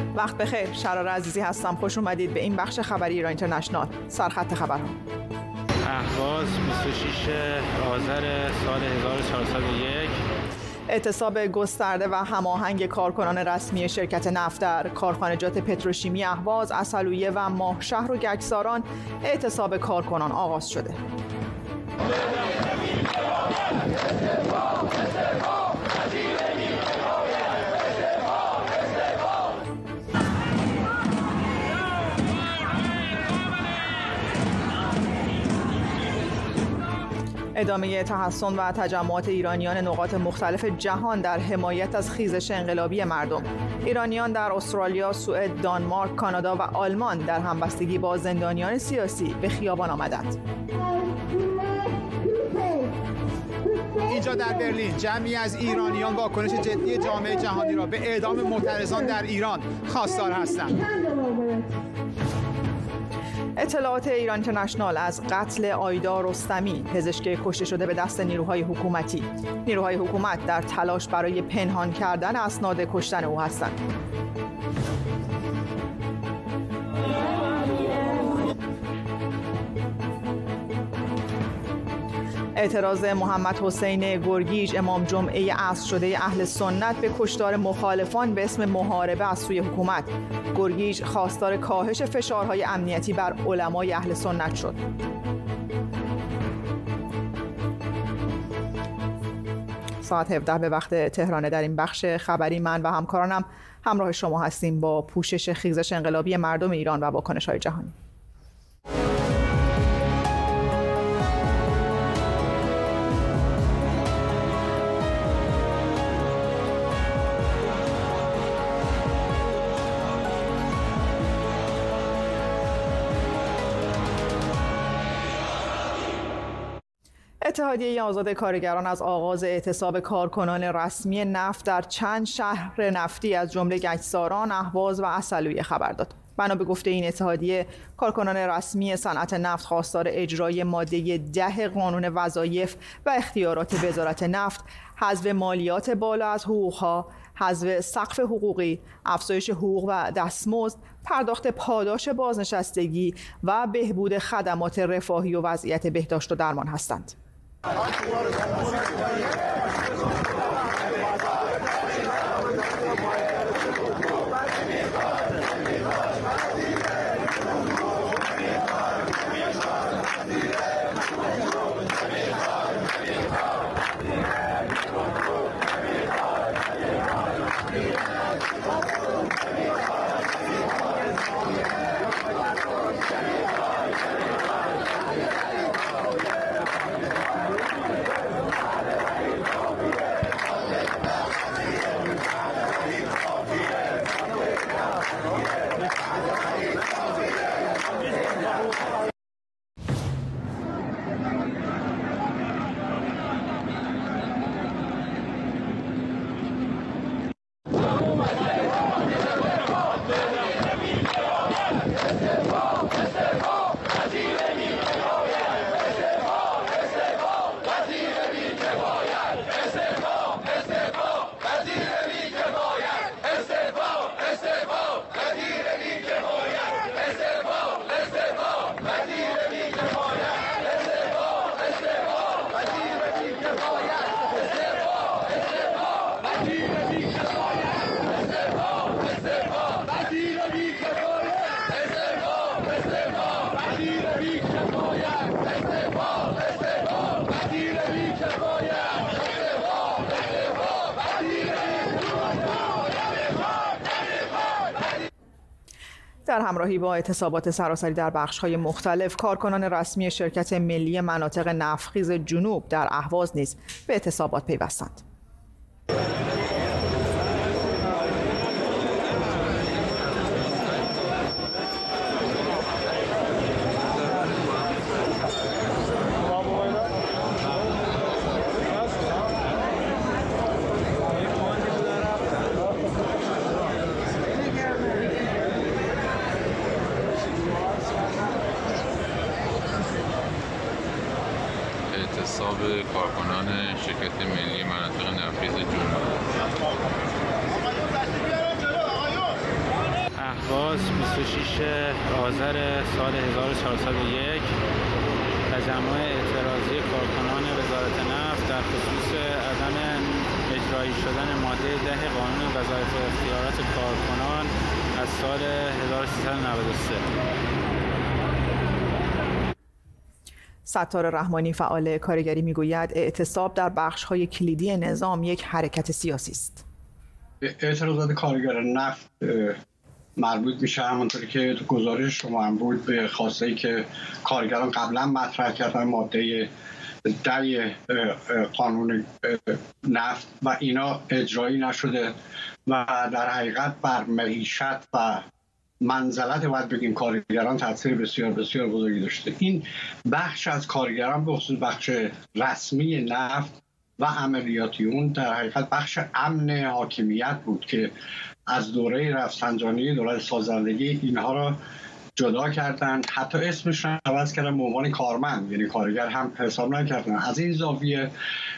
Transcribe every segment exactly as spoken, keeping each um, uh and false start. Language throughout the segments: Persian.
وقت بخیر، شرار عزیزی هستم. خوش اومدید به این بخش خبری ایران اینترنشنال. سرخط خبرها. اهواز بیست و شش آذر سال هزار و چهارصد و یک. اعتصاب گسترده و هماهنگ کارکنان رسمی شرکت نفت در کارخانجات پتروشیمی اهواز، عسلویه و ماهشهر و گچساران اعتصاب کارکنان آغاز شده. ادامه تحصن و تجمعات ایرانیان نقاط مختلف جهان در حمایت از خیزش انقلابی مردم. ایرانیان در استرالیا، سوئد، دانمارک، کانادا و آلمان در همبستگی با زندانیان سیاسی به خیابان آمدند. اینجا در برلین جمعی از ایرانیان واکنش جدی جامعه جهانی را به اعدام معترضان در ایران خواستار هستند. اطلاعات ایران اینترنشنال از قتل آیدا رستمی، پزشک کشته شده به دست نیروهای حکومتی. نیروهای حکومت در تلاش برای پنهان کردن اسناد کشتن او هستند. اعتراض محمد حسین گرگیج، امام جمعه عصر شده اهل سنت، به کشتار مخالفان به اسم محاربه از سوی حکومت. گرگیج خواستار کاهش فشارهای امنیتی بر علمای اهل سنت شد. ساعت هفده به وقت تهران. در این بخش خبری من و همکارانم همراه شما هستیم با پوشش خیزش انقلابی مردم ایران و واکنش‌های جهانی. اتحادیه آزاد کارگران از آغاز اعتصاب کارکنان رسمی نفت در چند شهر نفتی از جمله گچساران، اهواز و عسلویه خبر داد. بنا به گفته این اتحادیه، کارکنان رسمی صنعت نفت خواستار اجرای ماده ده قانون وظایف و اختیارات وزارت نفت، حذف مالیات بالا از حقوقها، حذف سقف حقوقی، افزایش حقوق و دستمزد، پرداخت پاداش بازنشستگی و بهبود خدمات رفاهی و وضعیت بهداشت و درمان هستند. در همراهی با اعتصابات سراسری در بخش‌های مختلف، کارکنان رسمی شرکت ملی مناطق نفتخیز جنوب در اهواز نیز به اعتصابات پیوستند. اعتصاب کارکنان شرکت ملی مناطق نفتخیز جنوب. اهواز بیست و شش آذر سال هزار و چهارصد و یک تجمع اعتراضی کارکنان وزارت نفت در خصوص عدم اجرایی شدن ماده ده قانون وظایف و اختیارات کارکنان از سال هزار و سیصد و نود و سه. ستار رحمانی فعال کارگری میگوید اعتصاب در بخش‌های کلیدی نظام یک حرکت سیاسی است. اعتراضات کارگران نفت مربوط میشه همونطوری که تو گزارش شما هم بود به خواسته‌ای که کارگران قبلا مطرح کردن، ماده ده قانون نفت و اینا اجرایی نشده و در حقیقت بر معیشت و منزلت باید بگیم کارگران تاثیر بسیار بسیار بزرگی داشته. این بخش از کارگران به خصوص بخش رسمی نفت و عملیاتی اون در حقیقت بخش امن حاکمیت بود که از دوره رفسنجانی دولت سازندگی اینها را جدا کردن، حتی اسمش را عوض کردن به عنوان کارمند، یعنی کارگر هم حساب نکردن. از این زاویه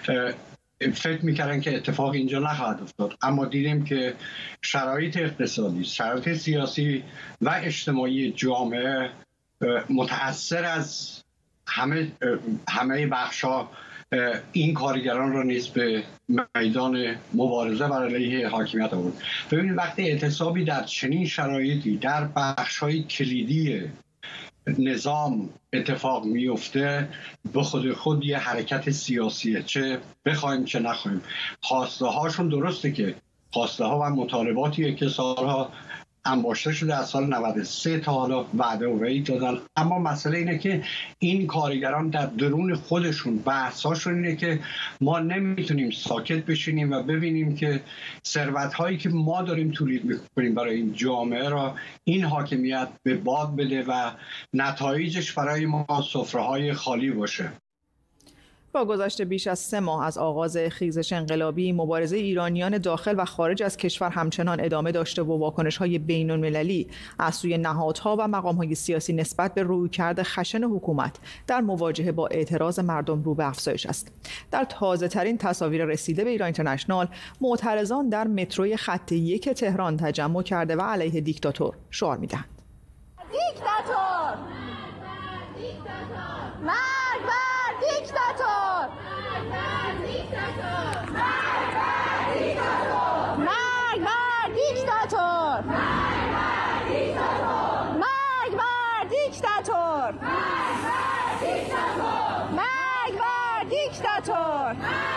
فکر میکردن که اتفاق اینجا نخواهد افتاد، اما دیدیم که شرایط اقتصادی، شرایط سیاسی و اجتماعی جامعه متأثر از همه همه بخش‌ها این کارگران را نیز به میدان مبارزه بر علیه حاکمیت آورد. ببینید وقتی اعتصابی در چنین شرایطی در بخش‌های کلیدی نظام اتفاق میفته، به خود خود یه حرکت سیاسیه، چه بخوایم چه نخوایم. خواسته هاشون درسته که خواسته ها و مطالباتیه که سالها انباشته شده از سال نود و سه تا حالا وعده و وعید دادن، اما مسئله اینه که این کارگران در درون خودشون بحثاشون اینه که ما نمیتونیم ساکت بشینیم و ببینیم که ثروت هایی که ما داریم تولید میکنیم برای این جامعه را این حاکمیت به باد بده و نتایجش برای ما سفره های خالی باشه. با گذشت بیش از سه ماه از آغاز خیزش انقلابی، مبارزه ایرانیان داخل و خارج از کشور همچنان ادامه داشته و واکنش‌های بین‌المللی از سوی نهادها و مقام‌های سیاسی نسبت به رویکرد خشن حکومت در مواجهه با اعتراض مردم رو به افزایش است. در تازه‌ترین تصاویر رسیده به ایران اینترنشنال، معترضان در متروی خط یک تهران تجمع کرده و علیه دیکتاتور شعار می‌دهند. دیکتاتور! مرگ بر دیکتاتور! مرگ بر دیکتاتور! مرگ بر دیکتاتور! مرگ بر دیکتاتور!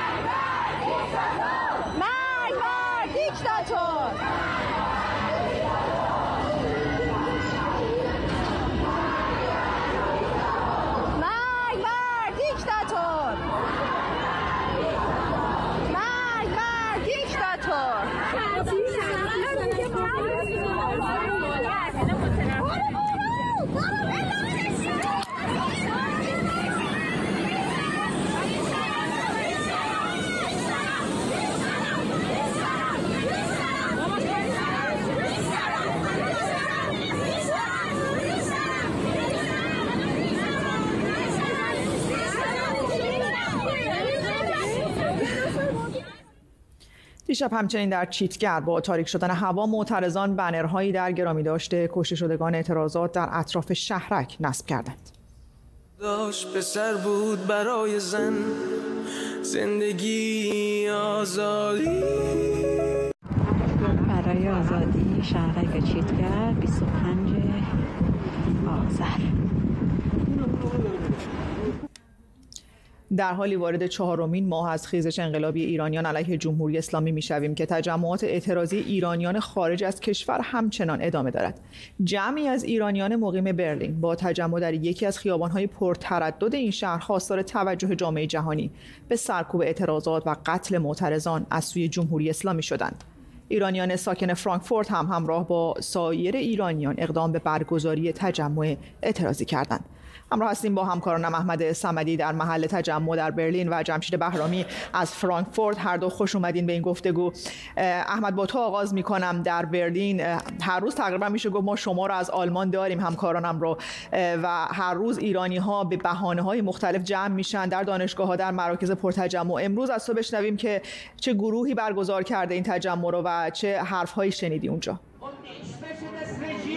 مرگ بر دیکتاتور! دیشب همچنین در چیتگر با تاریک شدن هوا، معترضان بنرهایی در گرامی داشته کشته شدگان اعتراضات در اطراف شهرک نصب کردند. داشت پسر بود برای زن، زندگی آزادی. برای آزادی شهرک چیتگر بیست و پنج آذر. در حالی وارد چهارمین ماه از خیزش انقلابی ایرانیان علیه جمهوری اسلامی میشویم که تجمعات اعتراضی ایرانیان خارج از کشور همچنان ادامه دارد. جمعی از ایرانیان مقیم برلین با تجمع در یکی از خیابان‌های پرتردد این شهر خواستار توجه جامعه جهانی به سرکوب اعتراضات و قتل معترضان از سوی جمهوری اسلامی شدند. ایرانیان ساکن فرانکفورت هم همراه با سایر ایرانیان اقدام به برگزاری تجمع اعتراضی کردند. همراه هستیم با همکارانم احمد صمدی در محل تجمع در برلین و جمشید بهرامی از فرانکفورت. هر دو خوش اومدین به این گفتگو. احمد، با تو آغاز میکنم. در برلین هر روز تقریبا میشه گفت ما شما رو از آلمان داریم، همکارانم رو، و هر روز ایرانی ها به بهانه های مختلف جمع میشن در دانشگاه ها، در مراکز پرتجمع. امروز از تو بشنویم که چه گروهی برگزار کرده این تجمع رو و چه حرف هایی شنیدی اونجا.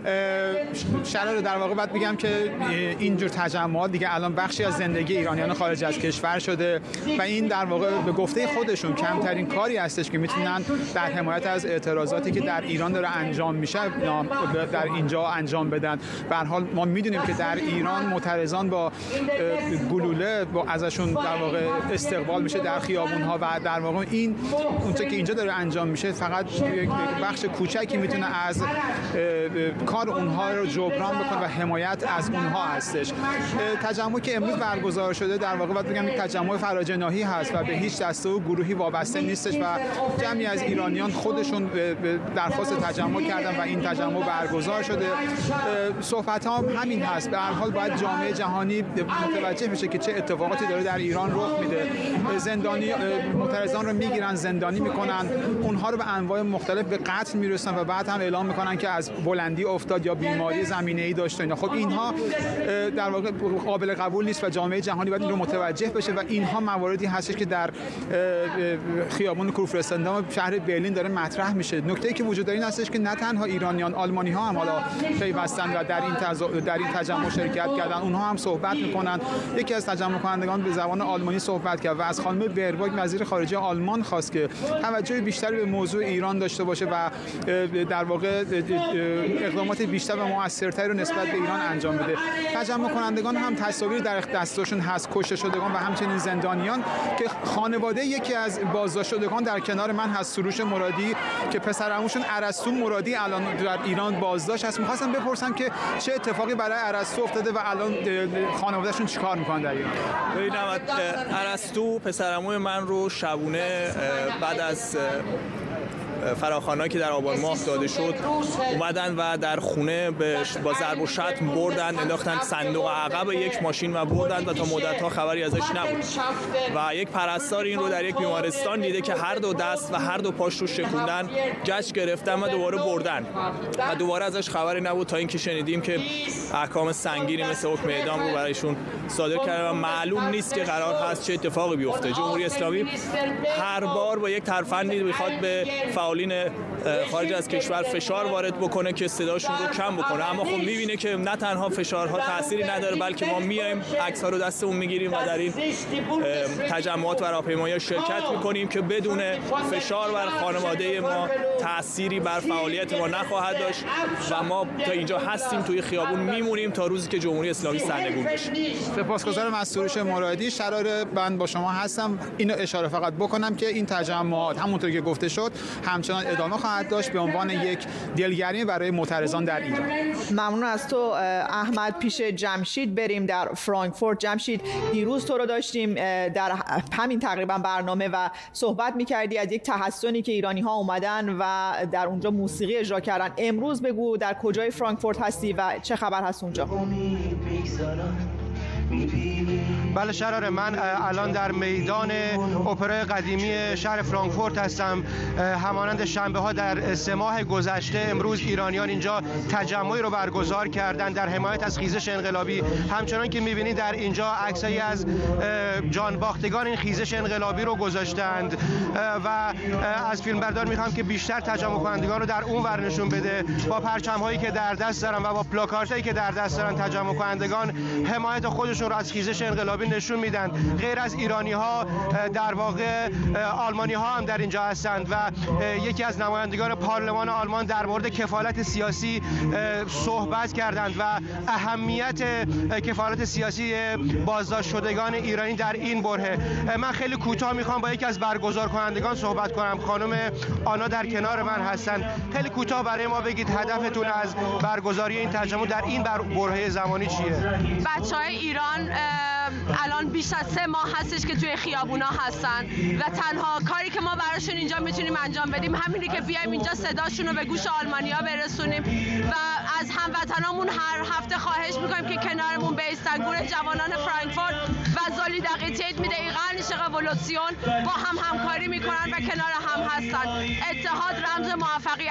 شرار در واقع باید بگم که اینجور تجمعات دیگه الان بخشی از زندگی ایرانیان خارج از کشور شده و این در واقع به گفته خودشون کمترین کاری هستش که میتونن در حمایت از اعتراضاتی که در ایران داره انجام میشه در اینجا انجام بدن. به هر حال ما میدونیم که در ایران معترضان با گلوله با ازشون در واقع استقبال میشه در خیابون‌ها و در واقع این اونچه که اینجا داره انجام میشه فقط یک بخش کوچکی میتونه از کار اونها رو جبران بکنه و حمایت از اونها هستش. تجمعی که امروز برگزار شده در واقع باید بگم یک تجمع فراجناحی هست و به هیچ دسته و گروهی وابسته نیستش و جمعی از ایرانیان خودشون درخواست تجمع کردن و این تجمع برگزار شده. صحبت ها هم همین هست. به هر حال باید جامعه جهانی متوجه بشه که چه اتفاقاتی داره در ایران رخ میده. زندانی معترضان رو میگیرن، زندانی میکنن، اونها رو به انواع مختلف به قتل میرسن و بعد هم اعلام میکنن که از بلندی افتاد یا بیماری زمینه‌ای داشت. اینا خب اینها در واقع قابل قبول نیست و جامعه جهانی باید این رو متوجه بشه و اینها مواردی هستش که در خیابان کورفürstendamm شهر برلین داره مطرح میشه. نکته‌ای که وجود داره این هستش که نه تنها ایرانیان، آلمانی ها هم حالا پیوستن و در این تز... در این تجمع شرکت کردن. اونها هم صحبت میکنن. یکی از تجمع کنندگان به زبان آلمانی صحبت کرد و از خانم برباک وزیر خارجه آلمان خواست که توجه بیشتری به موضوع ایران داشته باشه و در واقع اقدامات بیشتر و موثرتری رو نسبت به ایران انجام بده. تجمع کنندگان هم تصاویری در دستشون هست، کشته شدگان و همچنین زندانیان که خانواده یکی از بازداشت شدگان در کنار من هست، سروش مرادی که پسرعموشون ارسطو مرادی الان در ایران بازداشت هست. می‌خواستم بپرسم که چه اتفاقی برای ارسطو افتاده و الان خانواده‌شون چیکار می‌کنن در ایران؟ ببینید ارسطو پسرعموی من رو شبونه بعد از فراخوان‌هایی که در آبان ماه داده شد اومدن و در خونه با ضرب و شتم بردن، انداختن صندوق عقب یک ماشین و بردن و تا مدت‌ها خبری ازش نبود و یک پرستار این رو در یک بیمارستان دیده که هر دو دست و هر دو پاش رو شکوندن، گچ گرفتن و دوباره بردن و دوباره ازش خبری نبود تا اینکه شنیدیم که احکام سنگینی مثل حکم اعدام رو برایشون صادر کرده و معلوم نیست که قرار هست چه اتفاقی بیفته. جمهوری اسلامی هر بار با یک ترفندی می‌خواد به فعالین خارج از کشور فشار وارد بکنه که صداشون رو کم بکنه، اما خب می‌بینه که نه تنها فشارها تأثیری نداره بلکه ما میایم عکس‌ها رو دستمون میگیریم و در این تجمعات و راهپیمایی‌ها شرکت می‌کنیم که بدون فشار بر خانواده ما تأثیری بر فعالیت ما نخواهد داشت و ما تا اینجا هستیم توی خیابون میمونیم تا روزی که جمهوری اسلامی سرنگون بشه. سپاسگزارم از سروش مرادی. شرار من با شما هستم. اینو اشاره فقط بکنم که این تجمعات همونطور که گفته شد همچنان ادامه خواهد داشت به عنوان یک دلگرمی برای معترضان در ایران. ممنون از تو احمد. پیش جمشید بریم در فرانکفورت. جمشید، دیروز تو رو داشتیم در همین تقریبا برنامه و صحبت می‌کردی از یک تحسنی که ایرانی‌ها اومدن و در اونجا موسیقی اجرا کردن. امروز بگو در کجای فرانکفورت هستی و چه خبر هست اونجا؟ بله شراره، من الان در میدان اپرای قدیمی شهر فرانکفورت هستم. همانند شنبه ها در سه ماه گذشته امروز ایرانیان اینجا تجمعی رو برگزار کردن در حمایت از خیزش انقلابی. همچنان که می‌بینید در اینجا عکسایی از جانباختگان این خیزش انقلابی رو گذاشتند و از فیلمبردار می‌خوام که بیشتر تجمع کنندگان رو در اون ور نشون بده. با پرچم‌هایی که در دست دارن و با پلاکارتایی که در دست دارن تجمع کنندگان حمایت خودشون رو از خیزش انقلابی نشون میدن. غیر از ایرانی ها در واقع آلمانی ها هم در اینجا هستند و یکی از نمایندگان پارلمان آلمان در مورد کفالت سیاسی صحبت کردند و اهمیت کفالت سیاسی بازداشت شدگان ایرانی در این بره. من خیلی کوتاه میخوام با یکی از برگزار کنندگان صحبت کنم. خانم آنا در کنار من هستند. خیلی کوتاه برای ما بگید هدفتون از برگزاری این تجمع در این بره زمانی چیه؟ بچهای ایران الان بیش از سه ماه هستش که توی خیابونا هستن و تنها کاری که ما براشون اینجا میتونیم انجام بدیم همینه که بیایم اینجا صداشون رو به گوش آلمانیا برسونیم و از هموطنامون هر هفته خواهش میکنیم که کنارمون بیستن. گروه جوانان فرانکفورت و Solidarität mit der iranischen Revolution با هم همکاری میکنن و کنار هم هستن. اتحاد رمز موفقیت این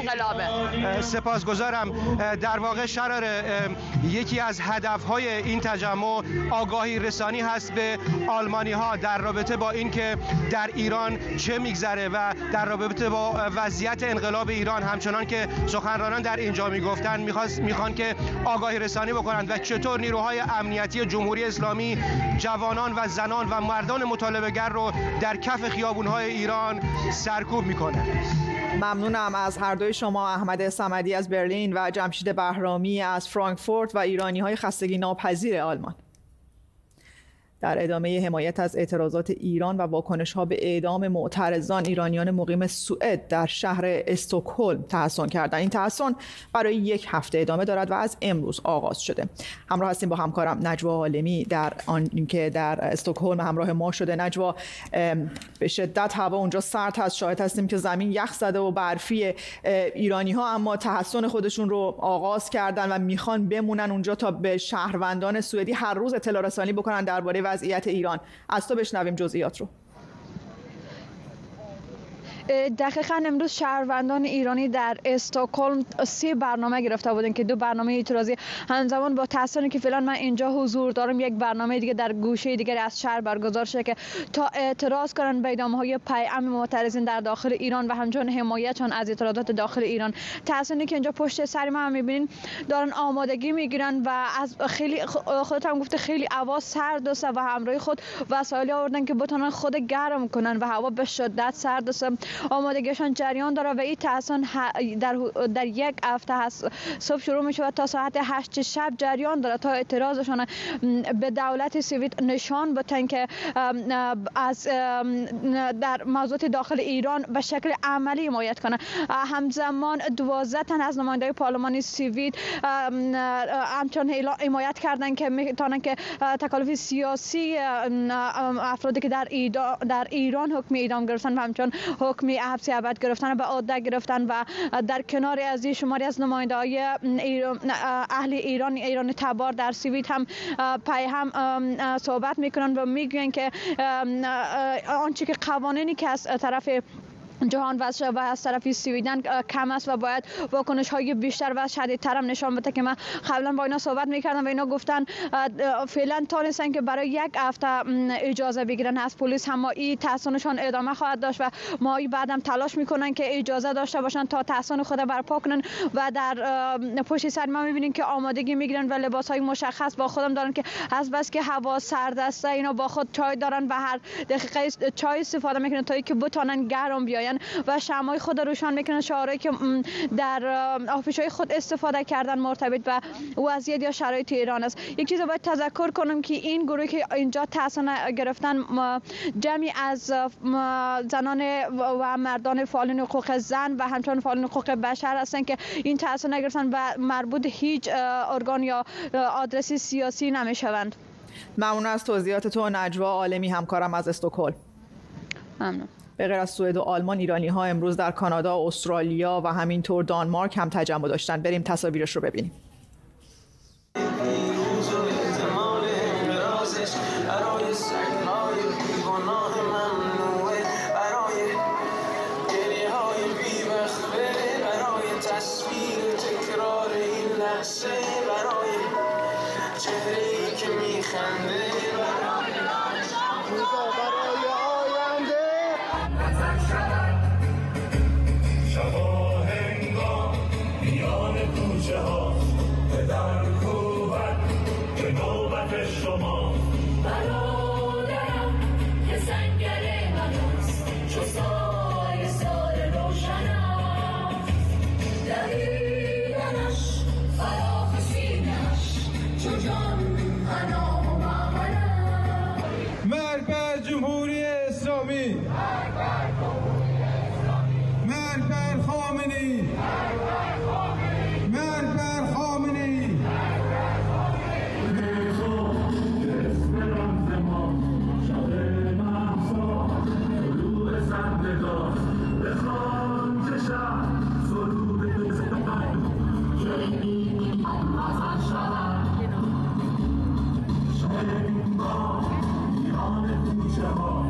انقلابه. سپاسگزارم. در واقع شرار یکی از هدفهای این تجمع آگاهی رسانی هست به آلمانی ها در رابطه با اینکه در ایران چه میگذره و در رابطه با وضعیت انقلاب ایران، همچنان که سخنرانان در اینجا میگفتن میخوان که آگاهی رسانی بکنند و چطور نیروهای امنیتی جمهوری اسلامی جوانان و زنان و مردان مطالبه‌گر رو در کف خیابون‌های ایران سرکوب میکنه. ممنونم از هر دوی شما، احمد صمدی از برلین و جمشید بهرامی از فرانکفورت و ایرانی‌های خستگی ناپذیر آلمان. در ادامه حمایت از اعتراضات ایران و واکنش‌ها به اعدام معترضان، ایرانیان مقیم سوئد در شهر استکهلم تحصن کردند. این تحصن برای یک هفته ادامه دارد و از امروز آغاز شده. همراه هستیم با همکارم نجوا عالمی در آن که در استکهلم همراه ما شده. نجوا، به شدت هوا اونجا سرد هست، شاهد هستیم که زمین یخ زده و برفی. ایرانی‌ها اما تحصن خودشون رو آغاز کردن و میخوان بمونن اونجا تا به شهروندان سوئدی هر روز اطلاع رسانی بکنن درباره وضعیت ایران. از تو بشنویم جزئیات رو. دقیقاً امروز شهروندان ایرانی در استکهلم سه برنامه گرفته بودند که دو برنامه اعتراضی همزمان با تحصیلی که فعلا من اینجا حضور دارم، یک برنامه دیگه در گوشه دیگر از شهر برگزار شده که تا اعتراض کنند به اعدام‌های پیام معترضین در داخل ایران و همچنین حمایتشان از اعتراضات داخل ایران. تحصیلی که اینجا پشت سر ما می‌بینین دارن آمادگی میگیرن و از خیلی خودت هم گفته خیلی هوا سرد است و همراه خود وسایل آوردن که بتونن خود گرم کنن و هوا به شدت سرد است. آمادگیشان جریان داره و این تحصن در در یک هفته هست، صبح شروع میشه و تا ساعت هشت شب جریان داره تا اعتراضشان به دولت سوئد نشان بدن که از در موضوعات داخل ایران به شکل عملی حمایت کنه. همزمان دوازده تن از نمایندگان پارلمانی سوئد همچنان حمایت کردن که میتونن که تکالیف سیاسی افرادی که در در ایران حکم اعدام گرفتن و همچنان حکم حبس ابد گرفتن به عهده گرفتن و در کنار از این شماری از نماینده‌های اهل ایران ایران تبار در سوئد هم پای هم صحبت میکنن و میگن که آنچه که قوانینی که از طرف جهان و از طرف سوئدن کم است و باید واکنش های بیشتر و شدیدتر هم نشان بده که من قبلا با اینا صحبت میکردم و اینا گفتن فعلا تونستن که برای یک هفته اجازه بگیرن از پلیس، هم این تحصنشان ادامه خواهد داشت و ماهی بعدم تلاش میکنن که اجازه داشته باشن تا تحصن خود برپا کنن و در پشت سر ما میبینین که آمادگی میگیرن و لباس های مشخص با خودم دارن که از بس که هوا سرد است اینا با خود چای دارن و هر دقیقه چای استفاده میکنن تا اینکه بتونن گرم بیاین و شمعای خود روشن میکنن. شعارهایی که در آفیش‌های خود استفاده کردن مرتبط به وضعیت یا شرایط ایران است. یک چیز باید تذکر کنم که این گروه که اینجا تحصن گرفتن جمعی از زنان و مردان فعالین حقوق زن و همچنین فعالین حقوق بشر هستند که این تحصن گرفتن و مربوط هیچ ارگان یا آدرس سیاسی نمیشوند. ممنون از توضیحات تو نجوا عالمی، همکارم از استکهلم. ممنون. به غیر از سوئد و آلمان، ایرانی ها امروز در کانادا، استرالیا و همینطور دانمارک هم تجمع داشتن. بریم تصاویرش رو ببینیم.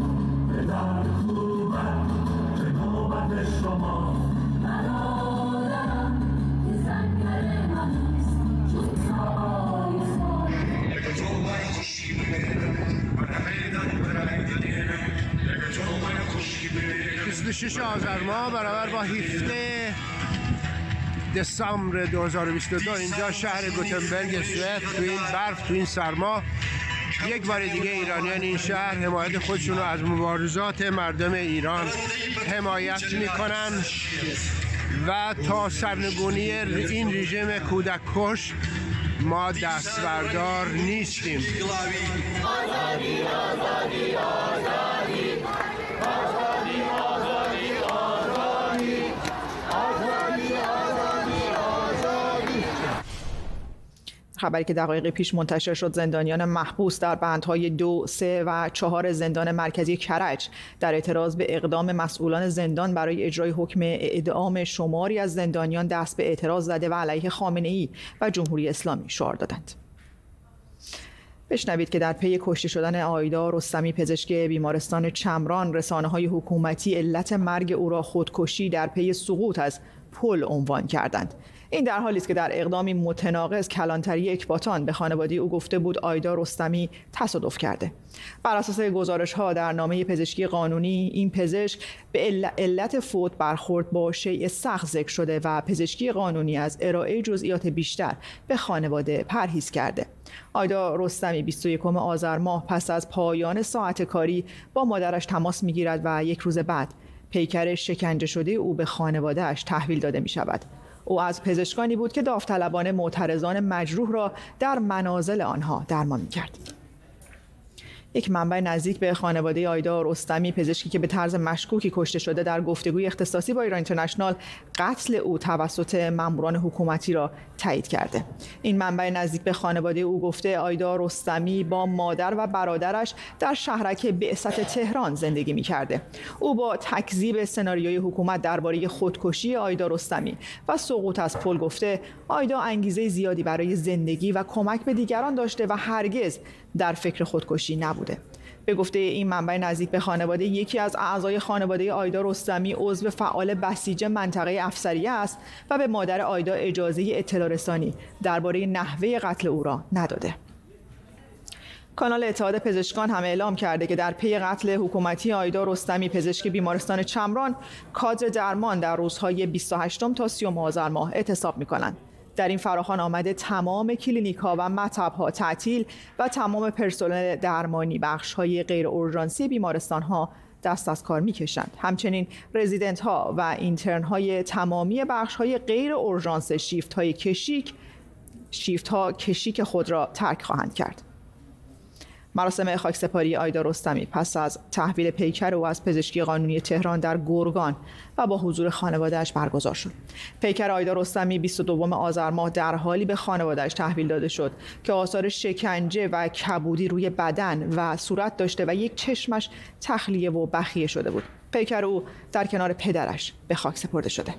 شما آذر ماه برابر با هفده دسامبر دو هزار و بیست و دو اینجا شهر گوتنبرگ سوئد تو این برف تو این سرما یک بار دیگه ایرانیان این شهر حمایت خودشون رو از مبارزات مردم ایران حمایت میکنن و تا سرنگونی این رژیم کودک کش ما دستبردار نیستیم. آزادی آزادی آزادی آزادی آزادی آزادی آزادی آزادی آزادی. خبری که دقایق پیش منتشر شد، زندانیان محبوس در بندهای دو، سه و چهار زندان مرکزی کرج در اعتراض به اقدام مسئولان زندان برای اجرای حکم اعدام شماری از زندانیان دست به اعتراض زده و علیه خامنه‌ای و جمهوری اسلامی شعار دادند. بشنوید که در پی کشته شدن آیدا رستمی پزشک بیمارستان چمران، رسانه‌های حکومتی علت مرگ او را خودکشی در پی سقوط از پل عنوان کردند. این در حالی است که در اقدامی متناقض کلانتری اکباتان به خانواده او گفته بود آیدا رستمی تصادف کرده. بر اساس گزارش‌ها در نامه پزشکی قانونی، این پزشک به علت فوت برخورد با شیء سخت ذکر شده و پزشکی قانونی از ارائه جزئیات بیشتر به خانواده پرهیز کرده. آیدا رستمی بیست و یکم آذر ماه پس از پایان ساعت کاری با مادرش تماس می‌گیرد و یک روز بعد پیکر شکنجه شده او به خانواده‌اش تحویل داده می‌شود. او از پزشکانی بود که داوطلبانه معترضان مجروح را در منازل آنها درمان می‌کرد. یک منبع نزدیک به خانواده آیدا رستمی پزشکی که به طرز مشکوکی کشته شده در گفتگوی اختصاصی با ایران اینترنشنال قتل او توسط ماموران حکومتی را تایید کرده. این منبع نزدیک به خانواده او گفته آیدا رستمی با مادر و برادرش در شهرک بعثت تهران زندگی می‌کرده. او با تکذیب سناریوی حکومت درباره خودکشی آیدا رستمی و سقوط از پل گفته آیدا انگیزه زیادی برای زندگی و کمک به دیگران داشته و هرگز در فکر خودکشی نبوده. به گفته این منبع نزدیک به خانواده، یکی از اعضای خانواده آیدا رستمی عضو فعال بسیج منطقه افسریه است و به مادر آیدا اجازه اطلاع رسانی درباره نحوه قتل او را نداده. کانال اتحاد پزشکان هم اعلام کرده که در پی قتل حکومتی آیدا رستمی پزشک بیمارستان چمران، کادر درمان در روزهای بیست و هشتم تا سیوم آذر ماه اعتصاب می‌کنند. در این فراخوان آمده تمام کلینیک‌ها و مطب‌ها تعطیل و تمام پرسنل درمانی بخش‌های غیر اورژانسی بیمارستان‌ها دست از کار می‌کشند. همچنین رزیدنت‌ها و اینترن‌های تمامی بخش‌های غیر اورژانس شیفت‌های کشیک شیفت‌ها کشیک خود را ترک خواهند کرد. مراسم خاکسپاری آیدا رستمی پس از تحویل پیکر او از پزشکی قانونی تهران در گرگان و با حضور خانواده‌اش برگزار شد. پیکر آیدا رستمی بیست و دوم آذر ماه در حالی به خانواده‌اش تحویل داده شد که آثار شکنجه و کبودی روی بدن و صورت داشته و یک چشمش تخلیه و بخیه شده بود. پیکر او در کنار پدرش به خاک سپرده شده.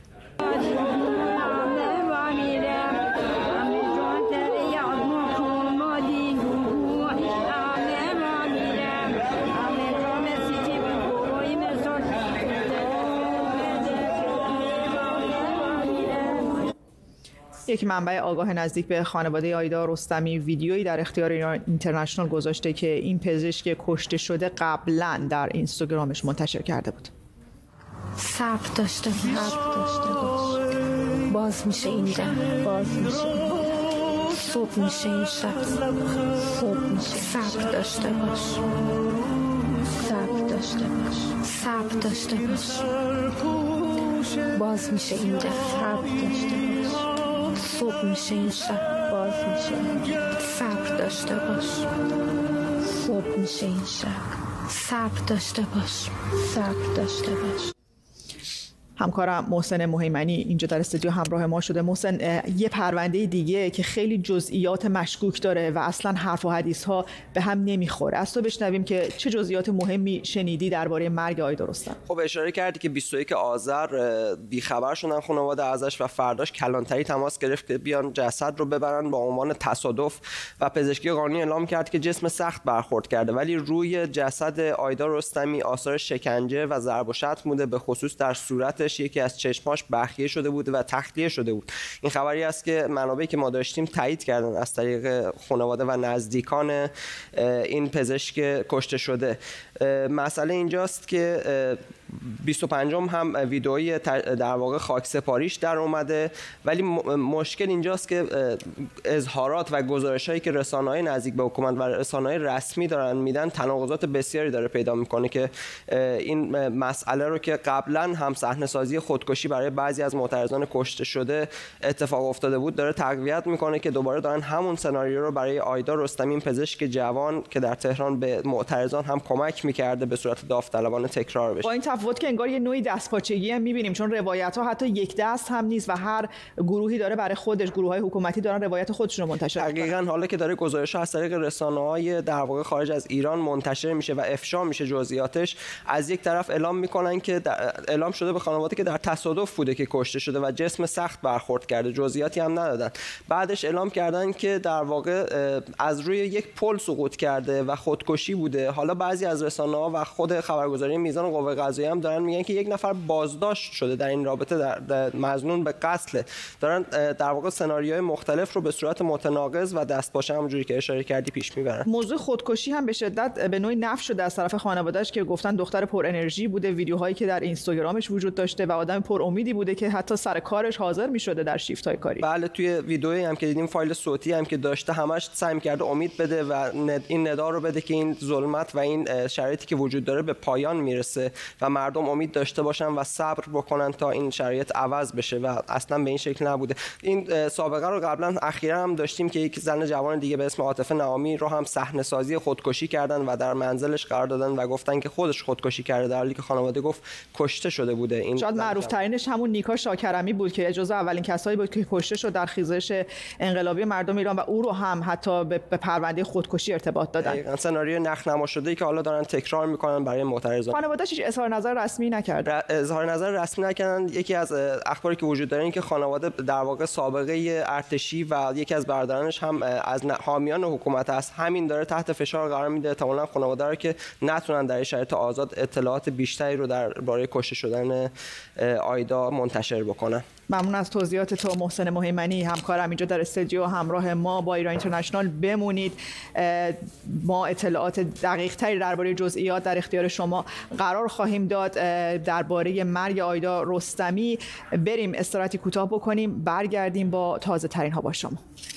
یک منبع آگاه نزدیک به خانواده آیدا رستمی ویدیویی در اختیار ایران اینترنشنال گذاشته که این پزشک کشته شده قبلا در اینستاگرامش منتشر کرده بود. صبر داشته باش، صبر داشته باش. باز میشه این در، باز میشه. صبح میشه این شب، صبح میشه. صبر داشته باش، صبر داشته باش، صبر داشته باش. باز میشه این در، صبر داشته باش. صبح میشه این شب، باز میشه. صبر داشته باش. صبح میشه این شب. صبر داشته باش، صبر داشته باش. همکارم محسن مهیمنی اینجا در استودیو همراه ما شده. محسن، یه پرونده دیگه که خیلی جزئیات مشکوک داره و اصلا حرف و حدیث ها به هم نمیخوره، از تو بشنویم که چه جزئیات مهمی شنیدی درباره مرگ آیدا رستمی؟ خب اشاره کردی که بیست و یک آذر بیخبر شدن خانواده ازش و فرداش کلانتری تماس گرفت که بیان جسد رو ببرن. با عنوان تصادف و پزشکی قانونی اعلام کرد که جسم سخت برخورد کرده، ولی روی جسد آیدا رستمی آثار شکنجه و ضرب و شتم بوده، به خصوص در صورت یکی از چشماش بخیه شده بود و تخلیه شده بود. این خبری است که منابعی که ما داشتیم تایید کردن از طریق خانواده و نزدیکان این پزشک کشته شده. مسئله اینجاست که بیست و پنجم هم ویدئوی در واقع خاک سپاریش در اومده، ولی مشکل اینجاست که اظهارات و گزارش‌هایی که رسانه‌های نزدیک به حکومت و رسانه‌های رسمی دارن میدن تناقضات بسیاری داره پیدا میکنه که این مسئله رو که قبلا هم صحنه‌سازی خودکشی برای بعضی از معترضان کشته شده اتفاق افتاده بود داره تقویت میکنه که دوباره دارن همون سناریو رو برای آیدا رستمی، پزشک جوان که در تهران به معترضان هم کمک میکرده به صورت داوطلبانه تکرار بشه. با این تفاوت که انگار یه نوعی دستپاچگی هم می‌بینیم، چون روایت‌ها حتی یک دست هم نیست و هر گروهی داره برای خودش، گروه‌های حکومتی دارن روایت خودشون رو منتشر می‌کنن. دقیقاً حالا که داره گزارش‌ها از طریق رسانه‌های در واقع خارج از ایران منتشر میشه و افشا میشه جزئیاتش، از یک طرف اعلام میکنن که اعلام شده به خانواده که در تصادف بوده که کشته شده و جسم سخت برخورد کرده، جزئیاتی هم ندادن. بعدش اعلام کردن که در واقع از روی یک پل سقوط کرده و خودکشی بوده. حالا بعضی از رسانه‌ها و خود خبرگزاری میزان قوه قضاییه هم دارن میگن که یک نفر بازداشت شده در این رابطه، در, در مظنون به قتل. دارن در واقع سناریوهای مختلف رو به صورت متناقض و دستپاچه همونجوری که اشاره کردی پیش میبرن. موضوع خودکشی هم به شدت به نوعی نفی شده از طرف خانواده‌اش که گفتن دختر پر انرژی بوده، ویدیوهایی که در اینستاگرامش وجود داشته و آدم پر امیدی بوده که حتی سر کارش حاضر میشده در شیفت‌های کاری. بله، توی ویدیویی هم که دیدیم، فایل صوتی هم که داشته، همش سعی کرده امید بده و این ندا رو بده که این ظلمت و این شرایطی که وجود داره به پایان میرسه و مردم امید داشته باشن و صبر بکنن تا این شرایط عوض بشه و اصلا به این شکل نبوده. این سابقه رو قبلا اخیرا هم داشتیم که یک زن جوان دیگه به اسم عاطفه نعامی رو هم صحنه‌سازی خودکشی کردن و در منزلش قرار دادن و گفتن که خودش خودکشی کرده، در حالی که خانواده گفت کشته شده بوده. این شاید معروف ترینش همون نیکا شاکرمی بود که جزو اولین کسایی بود که کشته شد در خیزش انقلابی مردم ایران و او رو هم حتی به پرونده خودکشی ارتباط دادن. سناریو نخنما شده‌ای که حالا دارن تکرار میکنن برای معترضان. خانواده‌اش هیچ اظهار نظر رسمی نکرد. اظهار نظر رسمی نکردن. یکی از اخباری که وجود داره این که خانواده در واقع سابقه ارتشی و یکی از برادرانش هم از حامیان حکومت است، همین داره تحت فشار قرار میده احتمالاً خانواده رو که نتونن در شرایط آزاد اطلاعات بیشتری رو درباره کشته شدن آیدا منتشر بکنن. ممنون از توضیحات تو محسن مهیمنی، همکارم اینجا در استودیو. همراه ما با ایران اینترنشنال بمونید، ما اطلاعات دقیق تری درباره جزئیات در اختیار شما قرار خواهیم داد. درباره مرگ آیدا رستمی بریم استراحتی کوتاه بکنیم، برگردیم با تازه ترین ها با شما.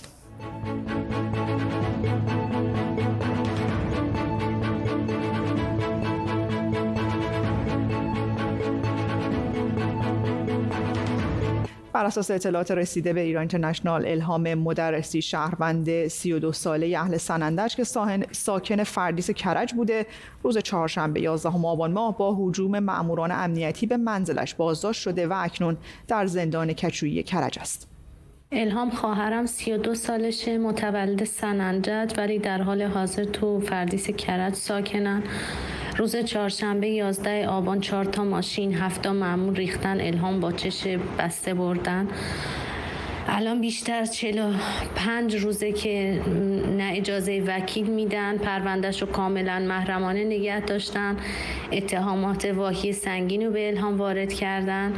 بر اساس اطلاعات رسیده به ایران اینترنشنال، الهام مدرسی شهروند سی و دو ساله اهل سنندج که ساکن فردیس کرج بوده، روز چهارشنبه یازدهم آبان ماه با هجوم مأموران امنیتی به منزلش بازداشت شده و اکنون در زندان کچویی کرج است. الهام خواهرم سی و دو سالشه، متولد سنندج ولی در حال حاضر تو فردیس کرج ساکنن. روز چهارشنبه یازده آبان چهار تا ماشین، هفت تا مأمور ریختن الهام با چش بسته بردن. الان بیشتر از چهل و پنج روزه که نه اجازه وکیل میدن، پروندهش رو کاملا محرمانه نگه داشتن، اتهامات واهی سنگین رو به الهام وارد کردن.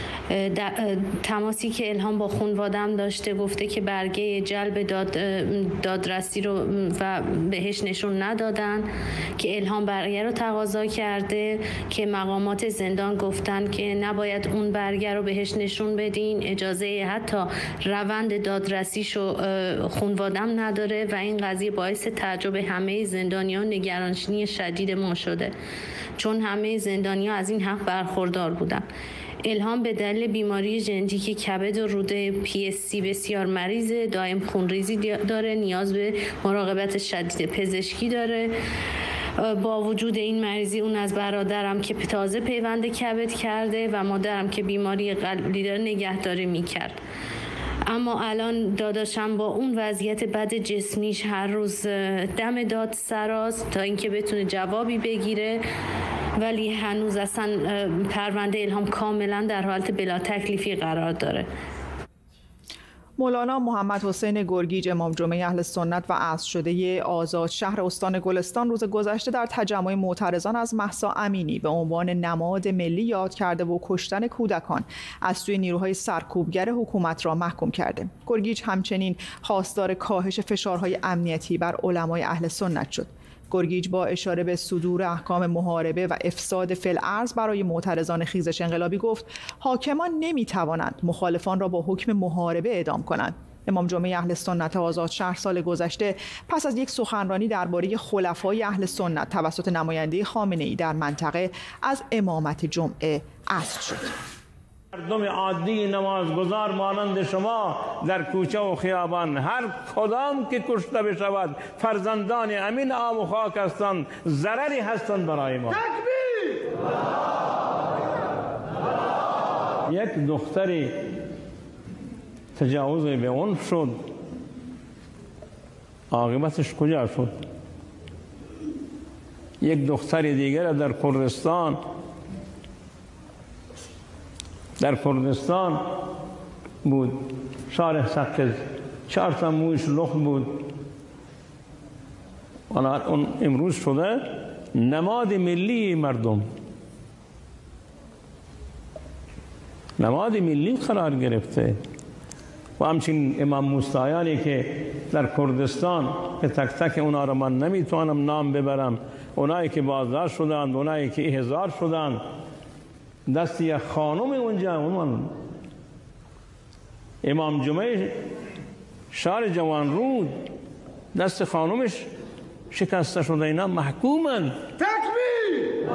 تماسی که الهام با خانواده‌ام داشته، گفته که برگه جلب داد دادرسی رو و بهش نشون ندادن، که الهام برگه رو تقاضا کرده که مقامات زندان گفتن که نباید اون برگه رو بهش نشون بدین، اجازه حتی روند دادرسیشو خانواده‌ام نداره و این قضیه باعث تعجب همه زندانیان، نگرانی شدید ما شده، چون همه زندانیان از این حق برخوردار بودن. الهام به دلیل بیماری ژنتیک کبد و روده پی اس سی بسیار مریضه، دائم خونریزی داره، نیاز به مراقبت شدید پزشکی داره. با وجود این مریضی اون از برادرم که تازه پیوند کبد کرده و مادرم که بیماری قلبی داره نگهداری میکرد. اما الان داداشم با اون وضعیت بد جسمیش هر روز دم داد سراست تا اینکه بتونه جوابی بگیره، ولی هنوز اصلا پرونده الهام کاملا در حالت بلا تکلیفی قرار داره. مولانا محمد حسین گرگیج، امام جمعه اهل سنت و عزل شده آزاد شهر استان گلستان، روز گذشته در تجمع معترضان از مهسا امینی به عنوان نماد ملی یاد کرده و کشتن کودکان از سوی نیروهای سرکوبگر حکومت را محکوم کرده. گرگیج همچنین خواستار کاهش فشارهای امنیتی بر علمای اهل سنت شد. گرگیج با اشاره به صدور احکام محاربه و افساد فی‌الارض برای معترضان خیزش انقلابی گفت حاکمان نمی‌توانند مخالفان را با حکم محاربه اعدام کنند. امام جمعه اهل سنت آزادشهر سال گذشته پس از یک سخنرانی درباره خلفای اهل سنت توسط نماینده خامنه‌ای در منطقه از امامت جمعه عزل شد. مردم عادی نمازگزار مانند شما در کوچه و خیابان هر کدام که کشته بشود فرزندان امین آب و خاک هستند، ضرری هستند برای ما. یک دختری تجاوز به عنف شد، عاقبتش کجا شد؟ یک دختر دیگر در کردستان در کردستان بود، شارع سقز، چهار تا موش لخت بود. اون امروز شده نماد ملی مردم، نماد ملی قرار گرفته. و همچنین امام موسایانی که در کردستان که تک تک اونا رو من نمیتوانم نام ببرم، اونایی که بازداشت شدند، اونایی که احضار شدند، دست یک خانم اونجا، اون امام جمعه شهر جوانرود دست خانمش شکسته شده، اینا محکومن. تکبیر!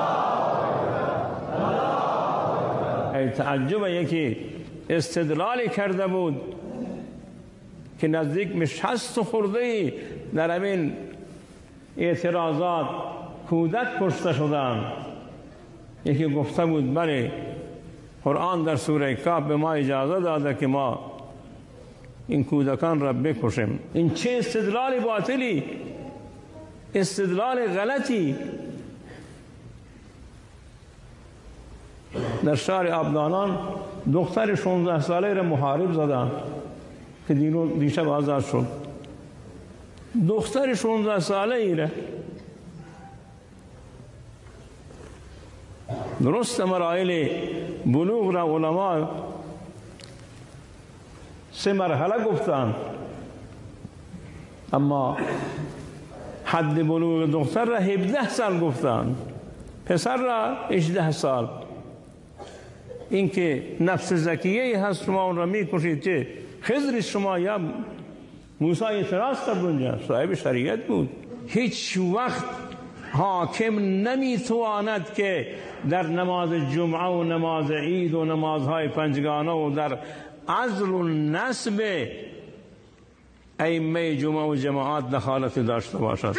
ای تعجب، یکی استدلالی کرده بود که نزدیک به شصت خرده‌ای در همین اعتراضات کودک کشته شدند. یکی گفته بود بله قرآن در سوره کهف به ما اجازه داده که ما این کودکان را بکشیم. این چه استدلال باطلی، استدلال غلطی. در شهر آبادان دختر شانزده ساله را محارب زدن که دیشب آزاد شد. دختر شانزده ساله ای را درست مراحل بلوغ را علما سه مرحله گفتند، اما حد بلوغ دختر را هفده سال گفتند، پسر را هجده سال. این که نفس زکیه هست شما اون را میکشید، چه خضر شما یا موسی اعتراض کرد اونجا، صاحب شریعت بود. هیچ وقت حاکم نمیتواند که در نماز جمعه و نماز عید و نمازهای پنجگانه و در عزل و نصب ائمه جمعه و جماعات دخالت داشته باشد.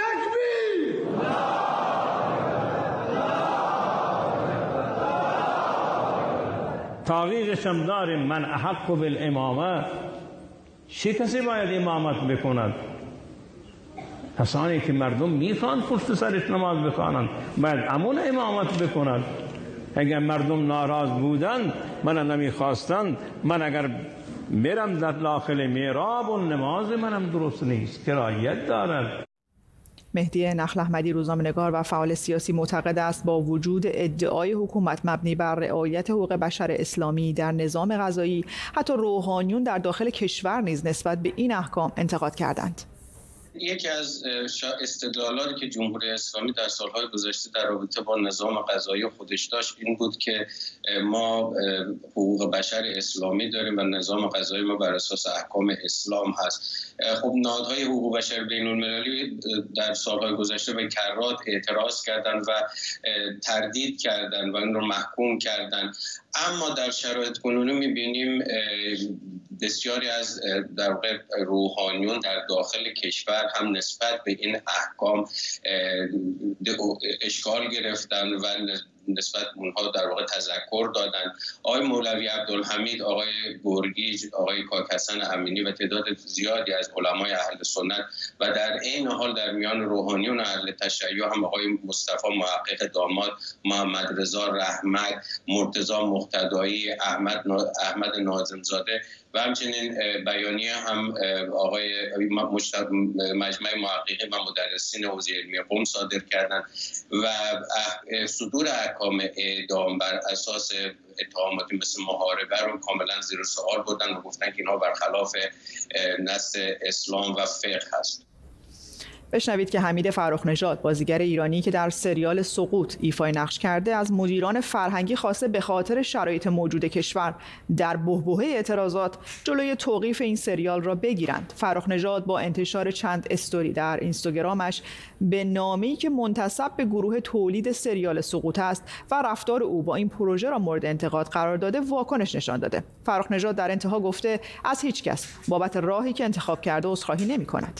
تحقیقش هم داریم، من احق بالامامه، چه کسی باید امامت بکند؟ کسانی که مردم میخوان پشت سرش نماز بخوانند باید امون امامت بکند. اگر مردم ناراض بودند، من نمیخواستند، من اگر برم در داخل میراب و نماز منم درست نیست، کرایت دارد. مهدی نخل احمدی روزنامه‌نگار و فعال سیاسی معتقد است با وجود ادعای حکومت مبنی بر رعایت حقوق بشر اسلامی در نظام قضایی، حتی روحانیون در داخل کشور نیز نسبت به این احکام انتقاد کردند. یکی از استدلالاتی که جمهوری اسلامی در سالهای گذشته در رابطه با نظام قضایی خودش داشت این بود که ما حقوق بشر اسلامی داریم و نظام قضایی ما بر اساس احکام اسلام هست. خب نهادهای حقوق بشر بین المللی در سالهای گذشته به کرات اعتراض کردند و تردید کردند و این رو محکوم کردند. اما در شرایط کنونی می‌بینیم بسیاری از در واقع روحانیون در داخل کشور هم نسبت به این احکام اشکال گرفتن و نسبت اونها در واقع تذکر دادن. آقای مولوی عبدالحمید، آقای گرگیج، آقای کاکحسن امینی و تعداد زیادی از علمای اهل سنت و در عین حال در میان روحانیون اهل تشیع هم آقای مصطفی محقق داماد، محمد رضا رحمت، مرتضی مقتدایی، احمد احمد ناظمزاده و همچنین بیانیه هم آقای مجمع محققین و مدرسین حوزه علمی قم صادر کردند و صدور احکام اعدام بر اساس اتهاماتی مثل محاربه رو کاملا زیر سوال بردن و گفتن که اینها برخلاف نص اسلام و فقه هست. بشنوید که حمید فرخ‌نژاد، بازیگر ایرانی که در سریال سقوط ایفای نقش کرده، از مدیران فرهنگی خواسته به خاطر شرایط موجود کشور در بحبوحه اعتراضات جلوی توقیف این سریال را بگیرند. فرخ‌نژاد با انتشار چند استوری در اینستاگرامش به نامه‌ای که منتسب به گروه تولید سریال سقوط است و رفتار او با این پروژه را مورد انتقاد قرار داده واکنش نشان داده. فرخ‌نژاد در انتها گفته از هیچ کس بابت راهی که انتخاب کرده عذرخواهی نمی‌کند.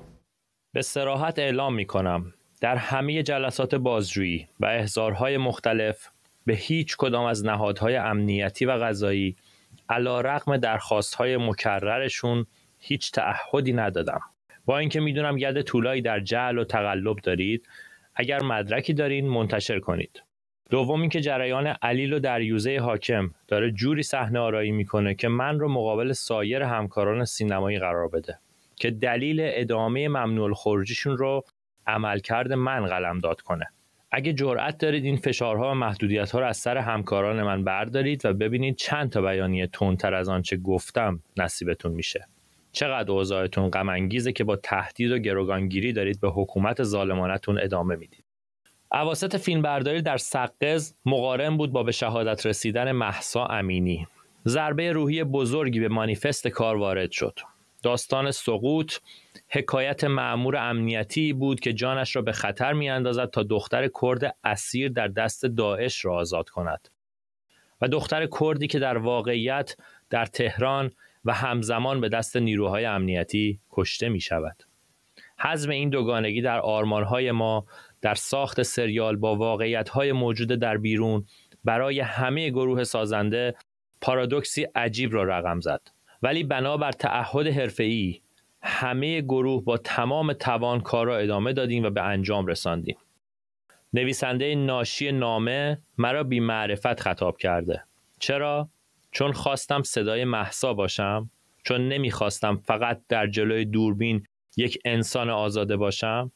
به صراحت اعلام می‌کنم در همه جلسات بازجویی و احضارهای مختلف به هیچ کدام از نهادهای امنیتی و قضایی علی‌رغم درخواست‌های مکررشون هیچ تعهدی ندادم. با اینکه میدونم ید طولایی در جعل و تقلب دارید، اگر مدرکی دارین منتشر کنید. دوم اینکه جریان علیل و دریوزه حاکم داره جوری صحنه آرایی میکنه که من رو مقابل سایر همکاران سینمایی قرار بده که دلیل ادامه ممنوع الخروجیشون رو عملکرد من قلمداد کنه. اگه جرأت دارید این فشارها و محدودیت‌ها رو از سر همکاران من بردارید و ببینید چند تا بیانیه تندتر از آنچه گفتم نصیبتون میشه. چقدر اوضاعتون غم انگیزه که با تهدید و گروگانگیری دارید به حکومت ظالمانه‌تون ادامه میدید. اواسط فیلمبرداری در سقز مقارن بود با به شهادت رسیدن مهسا امینی. ضربه روحی بزرگی به مانیفست کار وارد شد. داستان سقوط حکایت مأمور امنیتی بود که جانش را به خطر می‌اندازد تا دختر کرد اسیر در دست داعش را آزاد کند و دختر کردی که در واقعیت در تهران و همزمان به دست نیروهای امنیتی کشته می شود. حزم این دوگانگی در آرمانهای ما در ساخت سریال با واقعیت‌های موجود در بیرون برای همه گروه سازنده پارادوکسی عجیب را رقم زد. ولی بنابر تعهد حرفه‌ای همه گروه با تمام توان کار را ادامه دادیم و به انجام رساندیم. نویسنده ناشی نامه مرا بی معرفت خطاب کرده. چرا؟ چون خواستم صدای مهسا باشم؟ چون نمیخواستم فقط در جلوی دوربین یک انسان آزاده باشم؟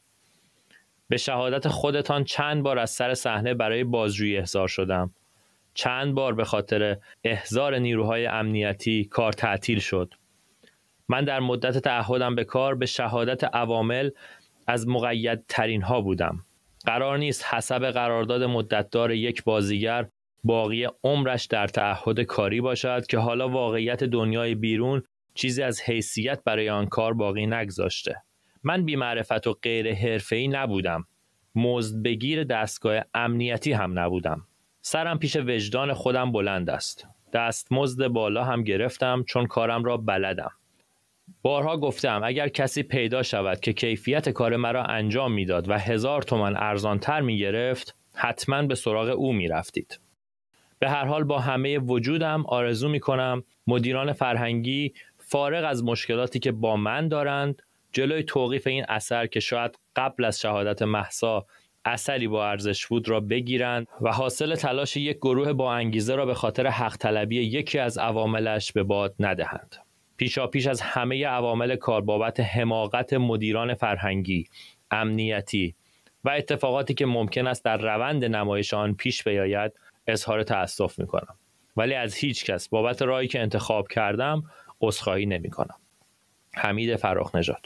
به شهادت خودتان چند بار از سر صحنه برای بازجویی احضار شدم. چند بار به خاطر احضار نیروهای امنیتی کار تعطیل شد. من در مدت تعهدم به کار به شهادت عوامل از مقیدترین ها بودم. قرار نیست حسب قرارداد مدتدار یک بازیگر باقی عمرش در تعهد کاری باشد که حالا واقعیت دنیای بیرون چیزی از حیثیت برای آن کار باقی نگذاشته. من بی‌معرفت و غیر حرفه‌ای نبودم. مزدبگیر دستگاه امنیتی هم نبودم. سرم پیش وجدان خودم بلند است. دستمزد بالا هم گرفتم چون کارم را بلدم. بارها گفتم اگر کسی پیدا شود که کیفیت کار مرا انجام میداد و هزار تومان ارزانتر می گرفت، حتما به سراغ او می رفتید. به هر حال با همه وجودم آرزو می کنم مدیران فرهنگی فارغ از مشکلاتی که با من دارند جلوی توقیف این اثر که شاید قبل از شهادت مهسا اثری با ارزش بود را بگیرند و حاصل تلاش یک گروه با انگیزه را به خاطر حق طلبی یکی از عواملش به باد ندهند. پیشا پیش از همه عوامل کار بابت حماقت مدیران فرهنگی، امنیتی و اتفاقاتی که ممکن است در روند نمایش آن پیش بیاید اظهار تأسف می‌کنم. ولی از هیچ کس بابت راهی که انتخاب کردم عذرخواهی نمی‌کنم. حمید فرخ‌نژاد.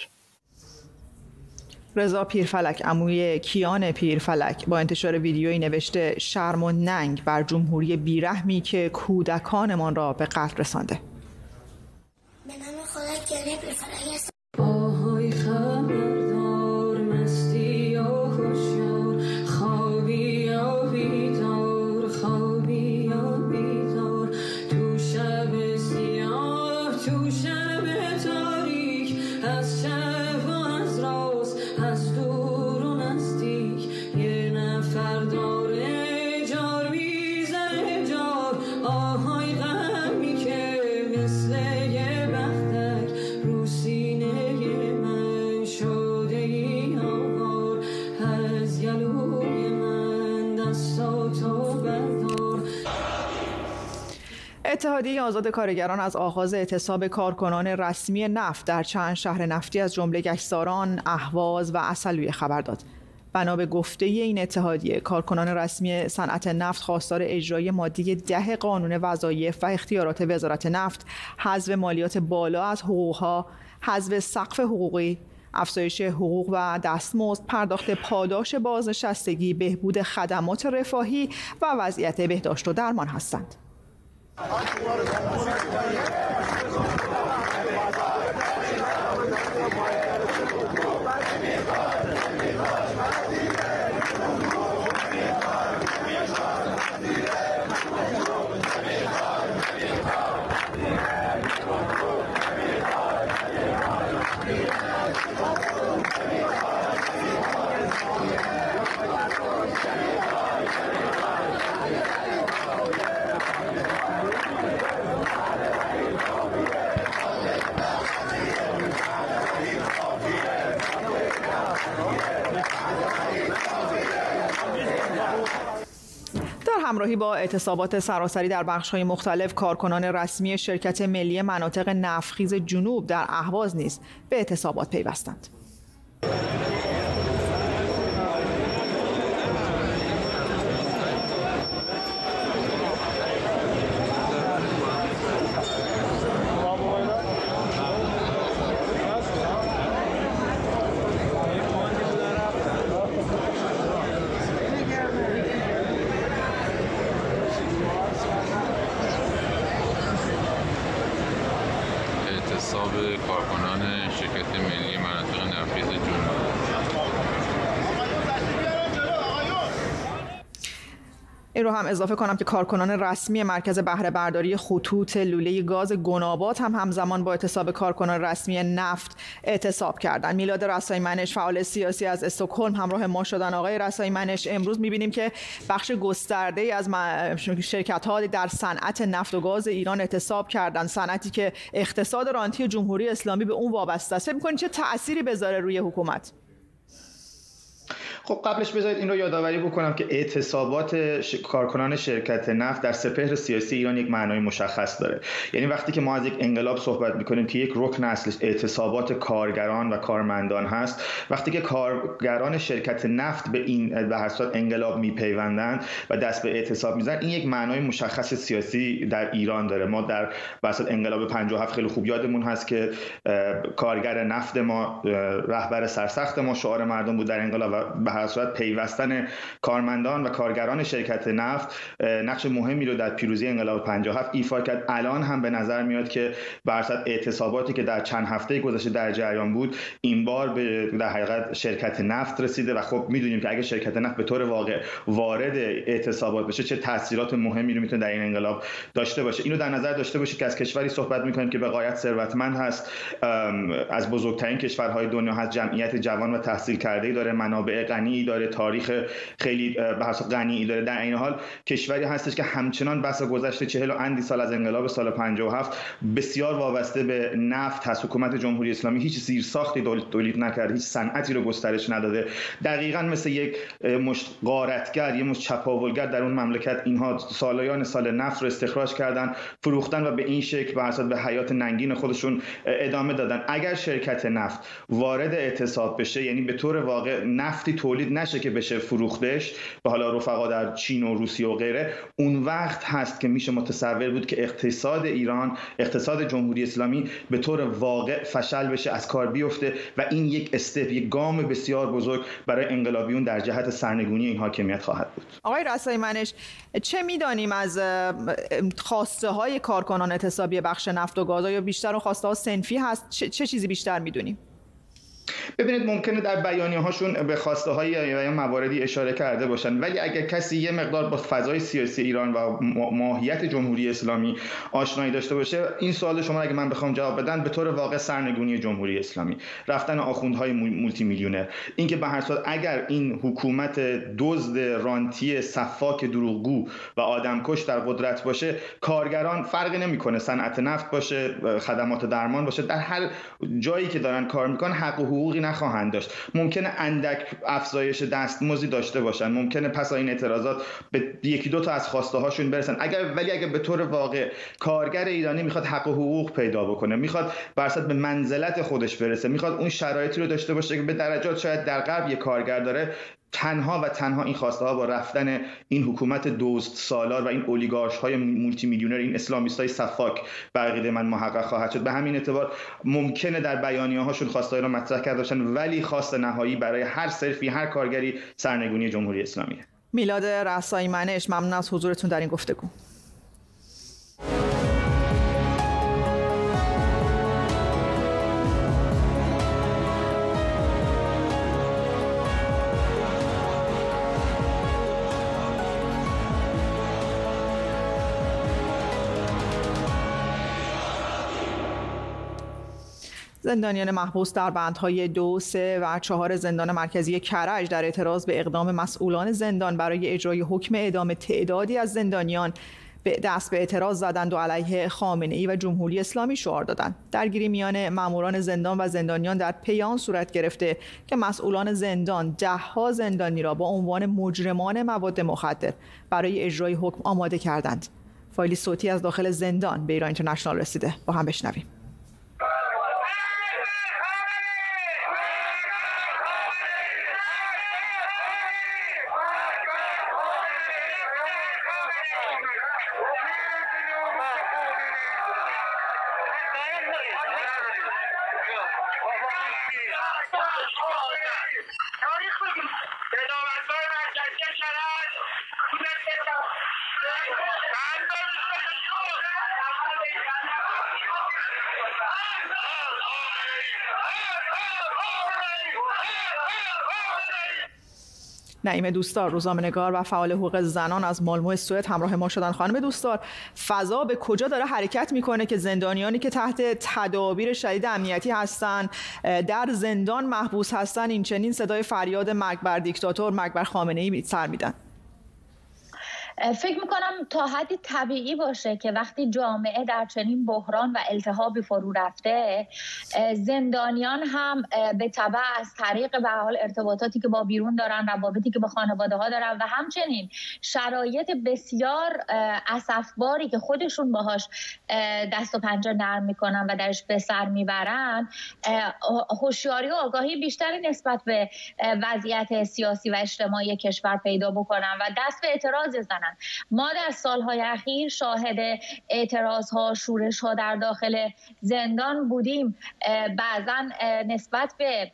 رضا پیرفلک، عموی کیان پیرفلک، با انتشار ویدیویی نوشته شرم و ننگ بر جمهوری بیرحمی که کودکانمان را به قتل رسانده. به نام خدا کیان پیرفلک است. آهای خبردار مستی یا هوشیار، خوابی یا بیدار، خوابی یا بیدار، تو شب سیاه، تو شب تاریک، از شب و از راست، از دور و نزدیک، یه نفر داره جار میزنه جار. آهای غمی که مثل یه بختک رو سینه من شده ای آوار، از گلوی من دستاتو بردار. اتحادیه آزاد کارگران از آغاز اعتصاب کارکنان رسمی نفت در چند شهر نفتی از جمله گچساران، اهواز و عسلویه خبر داد. بنا به گفته این اتحادیه، کارکنان رسمی صنعت نفت خواستار اجرای ماده ده قانون وظایف و اختیارات وزارت نفت، حذف مالیات بالا از حقوقها، حذف سقف حقوقی، افزایش حقوق و دستمزد، پرداخت پاداش بازنشستگی، بهبود خدمات رفاهی و وضعیت بهداشت و درمان هستند. همراهی با اعتصابات سراسری در بخش‌های مختلف، کارکنان رسمی شرکت ملی مناطق نفتخیز جنوب در اهواز نیز به اعتصابات پیوستند. اعتصاب کارکنان شرکت ملی مناطق نفتخیز جنوب. این رو هم اضافه کنم که کارکنان رسمی مرکز بهره برداری خطوط لوله گاز گناباد هم همزمان با اعتصاب کارکنان رسمی نفت اعتصاب کردند. میلاد رسایی-منش، فعال سیاسی از استکهلم، همراه ما شدن. آقای رسایی-منش، امروز می‌بینیم که بخش گسترده‌ای از شرکت‌ها در صنعت نفت و گاز ایران اعتصاب کردند، صنعتی که اقتصاد رانتی جمهوری اسلامی به اون وابسته است. فکر می‌کنید چه تأثیری بذاره روی حکومت؟ خب قبلش بذارید این رو یادآوری بکنم که اعتصابات ش... کارکنان شرکت نفت در سپهر سیاسی ایران یک معنای مشخص داره. یعنی وقتی که ما از یک انقلاب صحبت میکنیم که یک رکن اصلش اعتصابات کارگران و کارمندان هست، وقتی که کارگران شرکت نفت به این به هر صورت انقلاب میپیوندند و دست به اعتصاب میزنن، این یک معنای مشخص سیاسی در ایران داره. ما در وسط انقلاب پنجاه و هفت خیلی خوب یادمون هست که کارگر نفت ما، رهبر سرسخت ما، شعار مردم بود در انقلاب و هر صورت پیوستن کارمندان و کارگران شرکت نفت نقش مهمی رو در پیروزی انقلاب پنجاه و هفت ایفا کرد. الان هم به نظر میاد که بر اساس اعتصاباتی که در چند هفته گذشته در جریان بود، این بار به در حقیقت شرکت نفت رسیده و خب میدونیم که اگه شرکت نفت به طور واقع وارد اعتصابات بشه چه تاثیرات مهمی رو میتونه در این انقلاب داشته باشه. اینو در نظر داشته باشید که از کشوری صحبت میکنیم که به غایت ثروتمند هست، از بزرگترین کشورهای دنیا هست، جمعیت جوان و تحصیل کرده‌ای داره، منابع غنی داره، تاریخ خیلی به حساب غنی داره. در این حال کشوری هستش که همچنان بس گذشته چهل و اندی سال از انقلاب سال پنجاه و هفت بسیار وابسته به نفت هست. حکومت جمهوری اسلامی هیچ زیرساختی تولید نکرده، هیچ صنعتی رو گسترش نداده. دقیقاً مثل یک مشت غارتگر، یک مشت چپاولگر در اون مملکت اینها سالایان سال نفت رو استخراج کردن، فروختن و به این شکل به اساس به حیات ننگین خودشون ادامه دادن. اگر شرکت نفت وارد اعتصاب بشه، یعنی به طور واقع نفتی تولید نشه که بشه فروختش به حالا رفقا در چین و روسیه و غیره، اون وقت هست که میشه متصور بود که اقتصاد ایران، اقتصاد جمهوری اسلامی به طور واقع فشل بشه، از کار بیفته و این یک استپ، یک گام بسیار بزرگ برای انقلابیون در جهت سرنگونی این حاکمیت خواهد بود. آقای رسایی-منش، چه میدانیم از خواسته های کارکنان اعتصابی بخش نفت و گاز؟ یا بیشتر خواسته ها صنفی هست؟ چه, چه چیزی بیشتر میدونیم؟ ببینید، ممکنه در بیانیه هاشون به خواسته های یا مواردی اشاره کرده باشن، ولی اگر کسی یه مقدار با فضای سیاسی ایران و ماهیت جمهوری اسلامی آشنایی داشته باشه، این سوال شما اگه من بخوام جواب بدم، به طور واقع سرنگونی جمهوری اسلامی، رفتن آخوندهای مولتی میلیونر، اینکه به هر صورت اگر این حکومت دزد رانتی سفاک دروغگو و آدمکش در قدرت باشه، کارگران فرقی نمیکنه، صنعت نفت باشه، خدمات درمان باشه، در هر جایی که دارن کار میکنن حق و حقوقی نخواهند داشت. ممکنه اندک افزایش دستمزدی داشته باشن، ممکنه پس این اعتراضات به یکی دو تا از خواسته هاشون برسن، اگر ولی اگر به طور واقع کارگر ایرانی میخواد حق و حقوق پیدا بکنه، میخواد برصد به منزلت خودش برسه، میخواد اون شرایطی رو داشته باشه که به درجات شاید در غرب یک کارگر داره، تنها و تنها این خواسته ها با رفتن این حکومت دوست سالار و این اولیگارش های مولتی میلیونر، این اسلامیست های صفاک به عقیده من محقق خواهد شد. به همین اعتبار ممکنه در بیانیه هاشون خواسته را مطرح کرده باشن، ولی خواست نهایی برای هر صرفی، هر کارگری سرنگونی جمهوری اسلامیه. میلاد رسایی منش، ممنون از حضورتون در این گفتگو. زندانیان محبوس در بندهای دو، سه و چهار زندان مرکزی کرج در اعتراض به اقدام مسئولان زندان برای اجرای حکم اعدام تعدادی از زندانیان به دست به اعتراض زدند و علیه خامنه‌ای و جمهوری اسلامی شعار دادند. درگیری میان ماموران زندان و زندانیان در پیان صورت گرفته که مسئولان زندان ده‌ها زندانی را با عنوان مجرمان مواد مخدر برای اجرای حکم آماده کردند. فایلی صوتی از داخل زندان به ایران اینترنشنال رسیده، با هم بشنویم. نعیم دوستار، روزنامه‌نگار و فعال حقوق زنان از مالمو سوئد همراه ما شدن. خانم دوستار، فضا به کجا داره حرکت میکنه که زندانیانی که تحت تدابیر شدید امنیتی هستن، در زندان محبوس هستن، این چنین صدای فریاد مرگ بر دیکتاتور، مرگ بر خامنه‌ای سر میدن؟ فکر میکنم تا حدی طبیعی باشه که وقتی جامعه در چنین بحران و التهابی فرو رفته، زندانیان هم به تبع از طریق به حال ارتباطاتی که با بیرون دارن، روابطی که با خانواده ها دارن و همچنین شرایط بسیار اسفباری که خودشون باهاش دست و پنجه نرم میکنن و درش به سر میبرن، هوشیاری و آگاهی بیشتری نسبت به وضعیت سیاسی و اجتماعی کشور پیدا بکنن و دست به اعتراض بزنن. ما در سالهای اخیر شاهد اعتراضها، شورشها در داخل زندان بودیم، بعضا نسبت به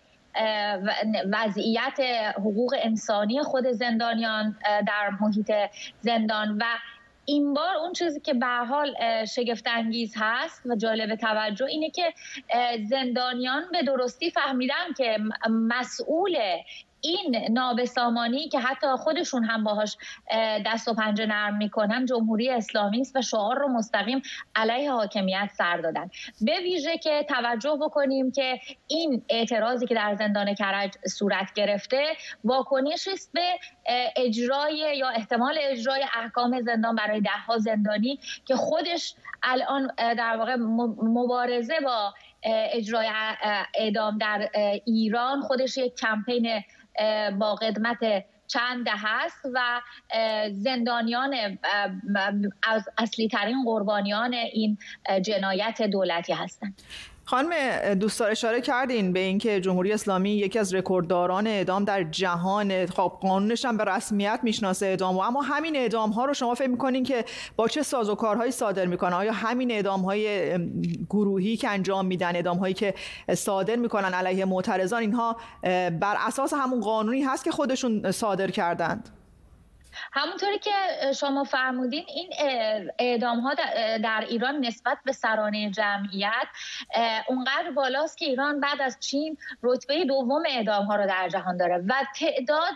وضعیت حقوق انسانی خود زندانیان در محیط زندان و این بار اون چیزی که به حال شگفت انگیز هست و جالب توجه اینه که زندانیان به درستی فهمیدن که مسئول این نابسامانی که حتی خودشون هم باهاش دست و پنجه نرم میکنن جمهوری اسلامی است و شعار رو مستقیم علیه حاکمیت سر دادن. به ویژه که توجه بکنیم که این اعتراضی که در زندان کرج صورت گرفته واکنشی است به اجرای یا احتمال اجرای احکام زندان برای ده‌ها زندانی که خودش الان در واقع مبارزه با اجرای اعدام در ایران خودش یک کمپین با قدمت چند دهه است و زندانیان از اصلی ترین قربانیان این جنایت دولتی هستند. خانم دوستار، اشاره کردین به اینکه جمهوری اسلامی یکی از رکوردداران اعدام در جهان، خب قانونش هم به رسمیت میشناسه اعدام، و اما همین اعدام ها رو شما فکر میکنین که با چه سازوکارهایی صادر میکنن؟ آیا همین اعدام های گروهی که انجام میدن، اعدام هایی که صادر میکنن علیه معترضان، اینها بر اساس همون قانونی هست که خودشون صادر کردند؟ همونطوری که شما فرمودین این اعدام ها در ایران نسبت به سرانه جمعیت اونقدر بالاست که ایران بعد از چین رتبه دوم اعدام ها رو در جهان داره و تعداد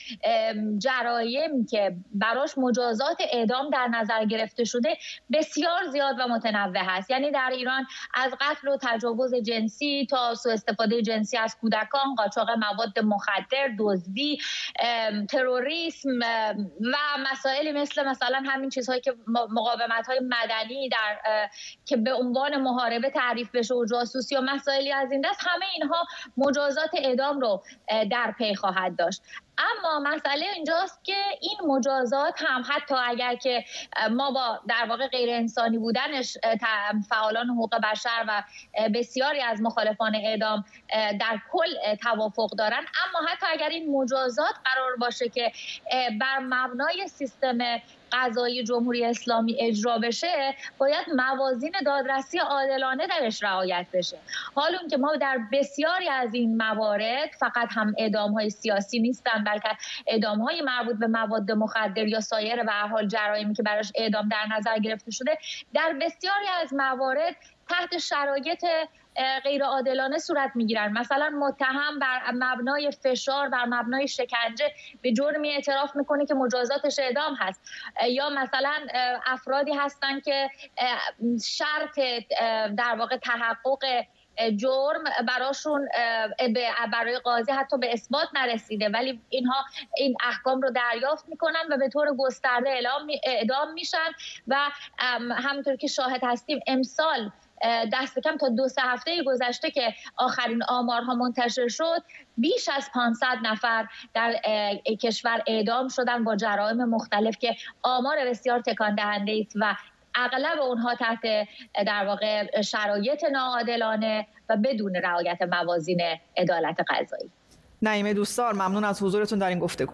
جرایم که براش مجازات اعدام در نظر گرفته شده بسیار زیاد و متنوع هست. یعنی در ایران از قتل و تجاوز جنسی تا سوء استفاده جنسی از کودکان، قاچاق مواد مخدر، دزدی، تروریسم و مسائلی مثل مثلا همین چیزهایی که مقاومت‌های مدنی در که به عنوان محاربه تعریف بشه و جاسوسی و مسائلی از این دست، همه اینها مجازات اعدام رو در پی خواهد داشت. اما مسئله اینجاست که این مجازات هم حتی اگر که ما با در واقع غیر انسانی بودنش فعالان حقوق بشر و بسیاری از مخالفان اعدام در کل توافق دارن، اما حتی اگر این مجازات قرار باشه که بر مبنای سیستم قضایی جمهوری اسلامی اجرا بشه، باید موازین دادرسی عادلانه درش رعایت بشه. حال اون که ما در بسیاری از این موارد فقط هم اعدام‌های سیاسی نیستن، بلکه اعدام‌های مربوط به مواد مخدر یا سایر به هر حال جرایمی که براش اعدام در نظر گرفته شده، در بسیاری از موارد تحت شرایط غیر عادلانه صورت میگیرن. مثلا متهم بر مبنای فشار، بر مبنای شکنجه به جرمی اعتراف میکنه که مجازاتش اعدام هست، یا مثلا افرادی هستن که شرط در واقع تحقق جرم براشون برای قاضی حتی به اثبات نرسیده، ولی اینها این احکام رو دریافت میکنن و به طور گسترده اعدام میشن. و همونطور که شاهد هستیم امسال دست کم تا دو سه هفته گذشته که آخرین آمارها منتشر شد، بیش از پانصد نفر در کشور اعدام شدن با جرایم مختلف که آمار بسیار تکان دهنده است و اغلب اونها تحت در واقع شرایط ناعادلانه و بدون رعایت موازین عدالت قضایی. نعیمه دوستدار، ممنون از حضورتون در این گفتگو.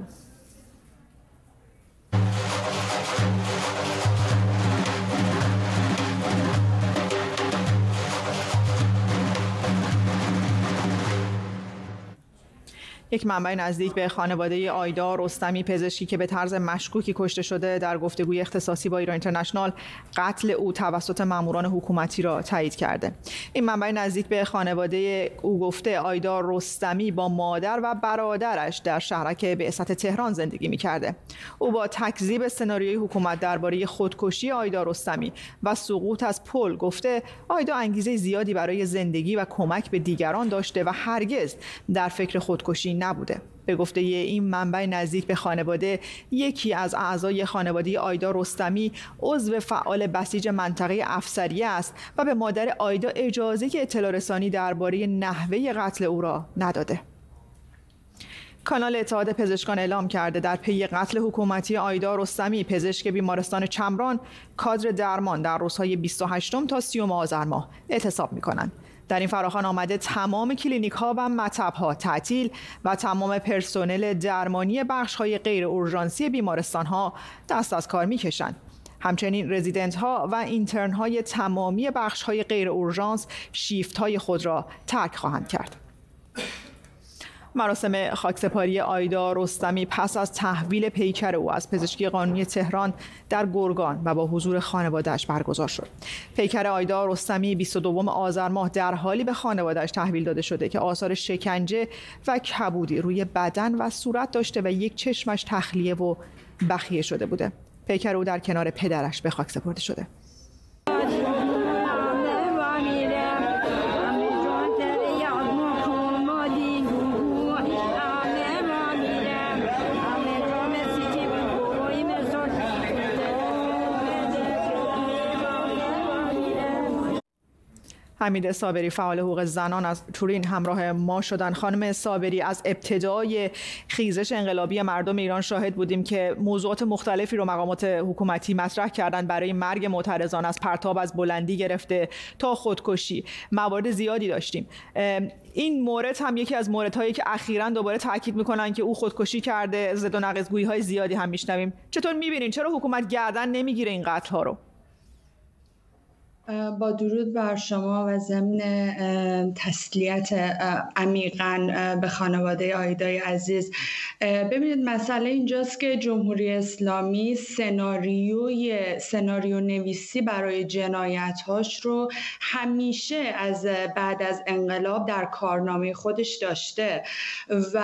یک منبع نزدیک به خانواده آیدا رستمی پزشکی که به طرز مشکوکی کشته شده در گفتگوی اختصاصی با ایران اینترنشنال قتل او توسط ماموران حکومتی را تایید کرده. این منبع نزدیک به خانواده او گفته آیدا رستمی با مادر و برادرش در شهرک بعثت تهران زندگی می‌کرده. او با تکذیب سناریوی حکومت درباره خودکشی آیدا رستمی و سقوط از پل گفته آیدا انگیزه زیادی برای زندگی و کمک به دیگران داشته و هرگز در فکر خودکشی نبوده. به گفته این منبع نزدیک به خانواده، یکی از اعضای خانواده آیدا رستمی عضو فعال بسیج منطقه افسریه است و به مادر آیدا اجازه اطلاع رسانی درباره نحوه قتل او را نداده. کانال اتحاد پزشکان اعلام کرده در پی قتل حکومتی آیدا رستمی پزشک بیمارستان چمران کادر درمان در روزهای بیست و هشتم تا سیوم آذر ماه اعتصاب می‌کنند. در این فراخوان آمده تمام کلینیک ها و مطب ها تعطیل و تمام پرسنل درمانی بخش های غیر اورژانسی بیمارستان ها دست از کار می کشند. همچنین رزیدنت ها و اینترن های تمامی بخش های غیر اورژانس شیفت های خود را ترک خواهند کرد. مراسم خاکسپاری آیدا رستمی پس از تحویل پیکر او از پزشکی قانونی تهران در گرگان و با حضور خانواده‌اش برگزار شد. پیکر آیدا رستمی بیست و دوم آذر ماه در حالی به خانواده‌اش تحویل داده شده که آثار شکنجه و کبودی روی بدن و صورت داشته و یک چشمش تخلیه و بخیه شده بوده. پیکر او در کنار پدرش به خاک سپرده شده. حمید صابری فعال حقوق زنان از تورین همراه ما شدن. خانم صابری، از ابتدای خیزش انقلابی مردم ایران شاهد بودیم که موضوعات مختلفی رو مقامات حکومتی مطرح کردن برای مرگ معترضان، از پرتاب از بلندی گرفته تا خودکشی. موارد زیادی داشتیم. این مورد هم یکی از موردهایی که اخیراً دوباره تاکید میکنن که او خودکشی کرده. زد و نقض‌گویی های زیادی هم میشنویم. چطور میبینین؟ چرا حکومت گردن نمیگیره این قتل ها رو؟ با درود بر شما و ضمن تسلیت عمیقاً به خانواده آیدای عزیز. ببینید مسئله اینجاست که جمهوری اسلامی سناریوی سناریو نویسی برای جنایت‌هاش رو همیشه از بعد از انقلاب در کارنامه خودش داشته و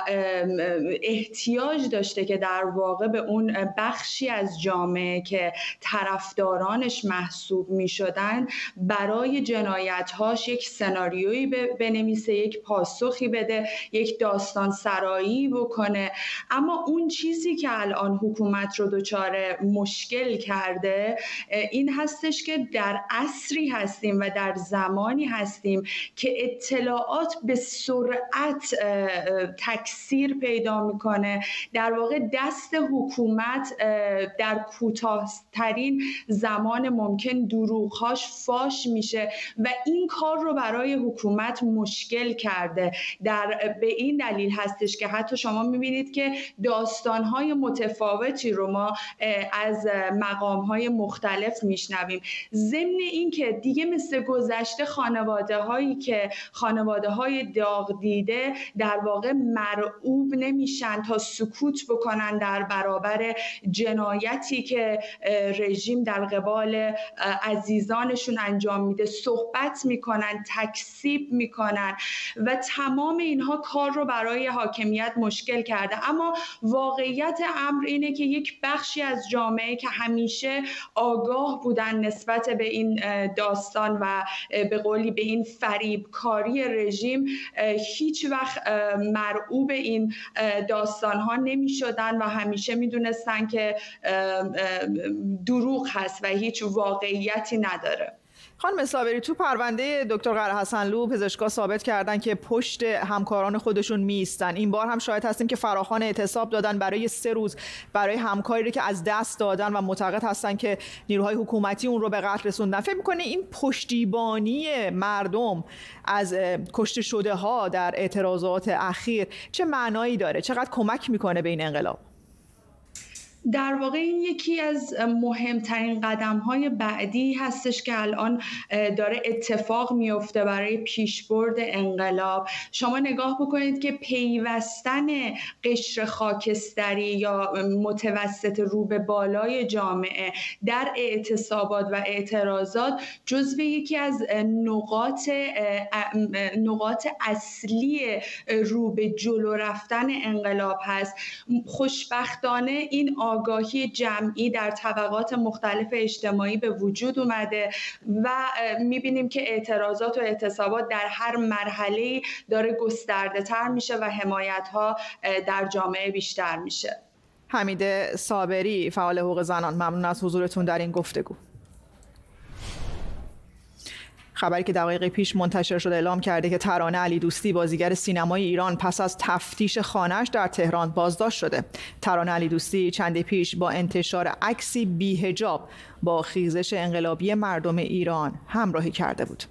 احتیاج داشته که در واقع به اون بخشی از جامعه که طرفدارانش محسوب می‌شد شدن برای جنایت‌هاش یک سناریویی بنویسه، یک پاسخی بده، یک داستان سرایی بکنه. اما اون چیزی که الان حکومت رو دچار مشکل کرده این هستش که در عصری هستیم و در زمانی هستیم که اطلاعات به سرعت تکثیر پیدا میکنه. در واقع دست حکومت در کوتاه‌ترین زمان ممکن دروغ‌هاش فاش میشه و این کار رو برای حکومت مشکل کرده. در به این دلیل هستش که حتی شما میبینید که داستان‌های متفاوتی رو ما از مقام‌های مختلف میشنویم. ضمن این که دیگه مثل گذشته خانواده‌هایی که خانواده‌های داغ دیده در واقع مرعوب نمیشن تا سکوت بکنن در برابر جنایتی که رژیم در قبال عزیزانشون انجام میده. صحبت میکنن، تکذیب میکنن و تمام اینها کار رو برای حاکمیت مشکل کرده. اما واقعیت امر اینه که یک بخشی از جامعه که همیشه آگاه بودن نسبت به این داستان و به قولی به این فریبکاری رژیم هیچ وقت مرعوب این داستان ها نمی شدن و همیشه می دونستن که دروغ هست و هیچ واقعیتی نداره. خانم صابری، تو پرونده دکتر قره حسنلو پزشکا ثابت کردن که پشت همکاران خودشون میستن. این بار هم شاهد هستیم که فراخوان اعتصاب دادن برای سه روز برای همکاری که از دست دادن و معتقد هستن که نیروهای حکومتی اون رو به قتل رسوندن. فکر می‌کنه این پشتیبانی مردم از کشته شده ها در اعتراضات اخیر چه معنایی داره؟ چقدر کمک میکنه به این انقلاب؟ در واقع این یکی از مهمترین قدم‌های بعدی هستش که الان داره اتفاق میفته برای پیشبرد انقلاب. شما نگاه بکنید که پیوستن قشر خاکستری یا متوسط رو به بالای جامعه در اعتصابات و اعتراضات جزو یکی از نقاط نقاط اصلی رو به جلو رفتن انقلاب هست. خوشبختانه این آگاهی جمعی در طبقات مختلف اجتماعی به وجود اومده و میبینیم که اعتراضات و اعتصابات در هر مرحله داره گسترده تر میشه و حمایت ها در جامعه بیشتر میشه. حمیده صابری، فعال حقوق زنان، ممنون از حضورتون در این گفتگو. خبری که دقایق پیش منتشر شده اعلام کرده که ترانه علی دوستی، بازیگر سینمای ایران، پس از تفتیش خانه‌اش در تهران بازداشت شده. ترانه علی دوستی چند پیش با انتشار عکسی بی‌حجاب با خیزش انقلابی مردم ایران همراهی کرده بود.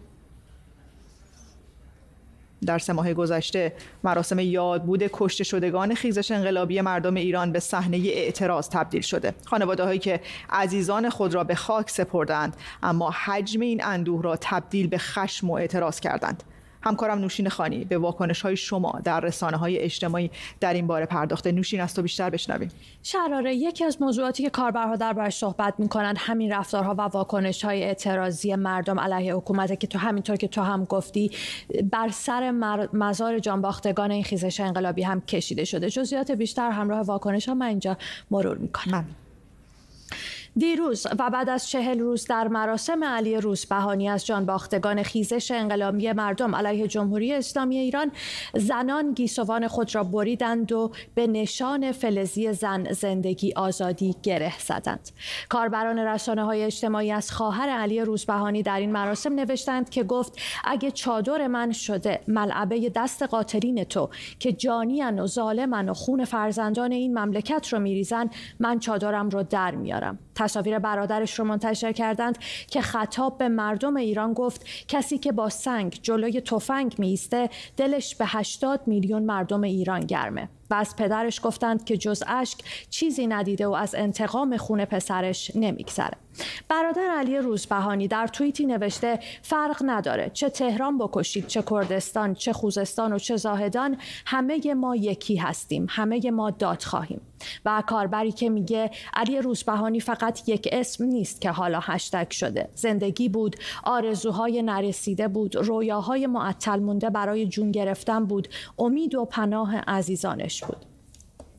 در سه ماه گذشته مراسم یادبود کشته شدگان خیزش انقلابی مردم ایران به صحنه اعتراض تبدیل شده. خانواده‌هایی که عزیزان خود را به خاک سپردند اما حجم این اندوه را تبدیل به خشم و اعتراض کردند. همکارم نوشین خانی به واکنش‌های شما در رسانه‌های اجتماعی در این باره پرداخته. نوشین، از تو بیشتر بشنویم. شراره، یکی از موضوعاتی که کاربرها دربارش صحبت می‌کنند همین رفتارها و واکنش‌های اعتراضی مردم علیه حکومت که تو همینطور که تو هم گفتی بر سر مزار جانباختگان این خیزش انقلابی هم کشیده شده. جزئیات بیشتر همراه واکنش‌ها من اینجا مرور می‌کنم. دیروز و بعد از چهل روز در مراسم علی روزبهانی از جانباختگان خیزش انقلابی مردم علیه جمهوری اسلامی ایران، زنان گیسوان خود را بریدند و به نشان فلزی زن زندگی آزادی گره زدند. کاربران رسانه‌های اجتماعی از خواهر علی روزبهانی در این مراسم نوشتند که گفت اگه چادر من شده ملعبه دست قاتلین تو که جانیان و ظالمن و خون فرزندان این مملکت رو میریزن، من چادرم رو در میارم. تصاویر برادرش رو منتشر کردند که خطاب به مردم ایران گفت کسی که با سنگ جلوی تفنگ میسته دلش به هشتاد میلیون مردم ایران گرمه. و از پدرش گفتند که جز اشک چیزی ندیده و از انتقام خون پسرش نمیگذره. برادر علی روزبهانی در توییتی نوشته فرق نداره چه تهران بکشید، چه کردستان، چه خوزستان و چه زاهدان، همه ما یکی هستیم، همه ما داد خواهیم. و کاربری که میگه علی روزبهانی فقط یک اسم نیست که حالا هشتگ شده، زندگی بود، آرزوهای نرسیده بود، رویاهای معطل مونده برای جون گرفتن بود، امید و پناه عزیزانش بود.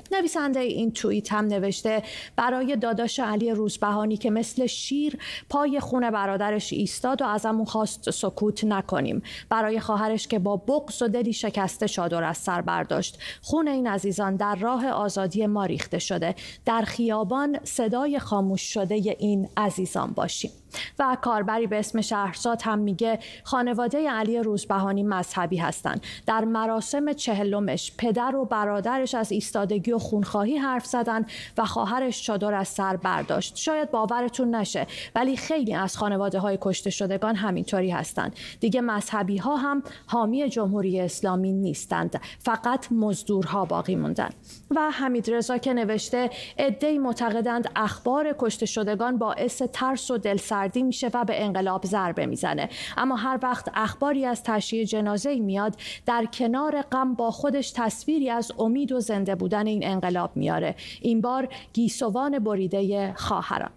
نویسنده این توییت هم نوشته برای داداش علی روزبهانی که مثل شیر پای خون برادرش ایستاد و ازمون خواست سکوت نکنیم، برای خواهرش که با بغض و دلی شکسته چادر از سر برداشت. خون این عزیزان در راه آزادی ما ریخته شده. در خیابان صدای خاموش شده این عزیزان باشیم. و کاربری به اسم شهرزاد هم میگه خانواده علی روزبهانی مذهبی هستند. در مراسم چهلمش پدر و برادرش از ایستادگی و خونخواهی حرف زدن و خواهرش چادر از سر برداشت. شاید باورتون نشه ولی خیلی از خانواده های کشته شدگان همینطوری هستند. دیگه مذهبی ها هم حامی جمهوری اسلامی نیستند، فقط مزدورها باقی موندن. و حمیدرضا که نوشته عده‌ای معتقدند اخبار کشته شدگان باعث ترس و دلسردی میشه و به انقلاب ضربه میزنه، اما هر وقت اخباری از تشییع جنازه میاد در کنار غم با خودش تصویری از امید و زنده بودن این انقلاب میاره. این بار گیسوان بریده خواهران.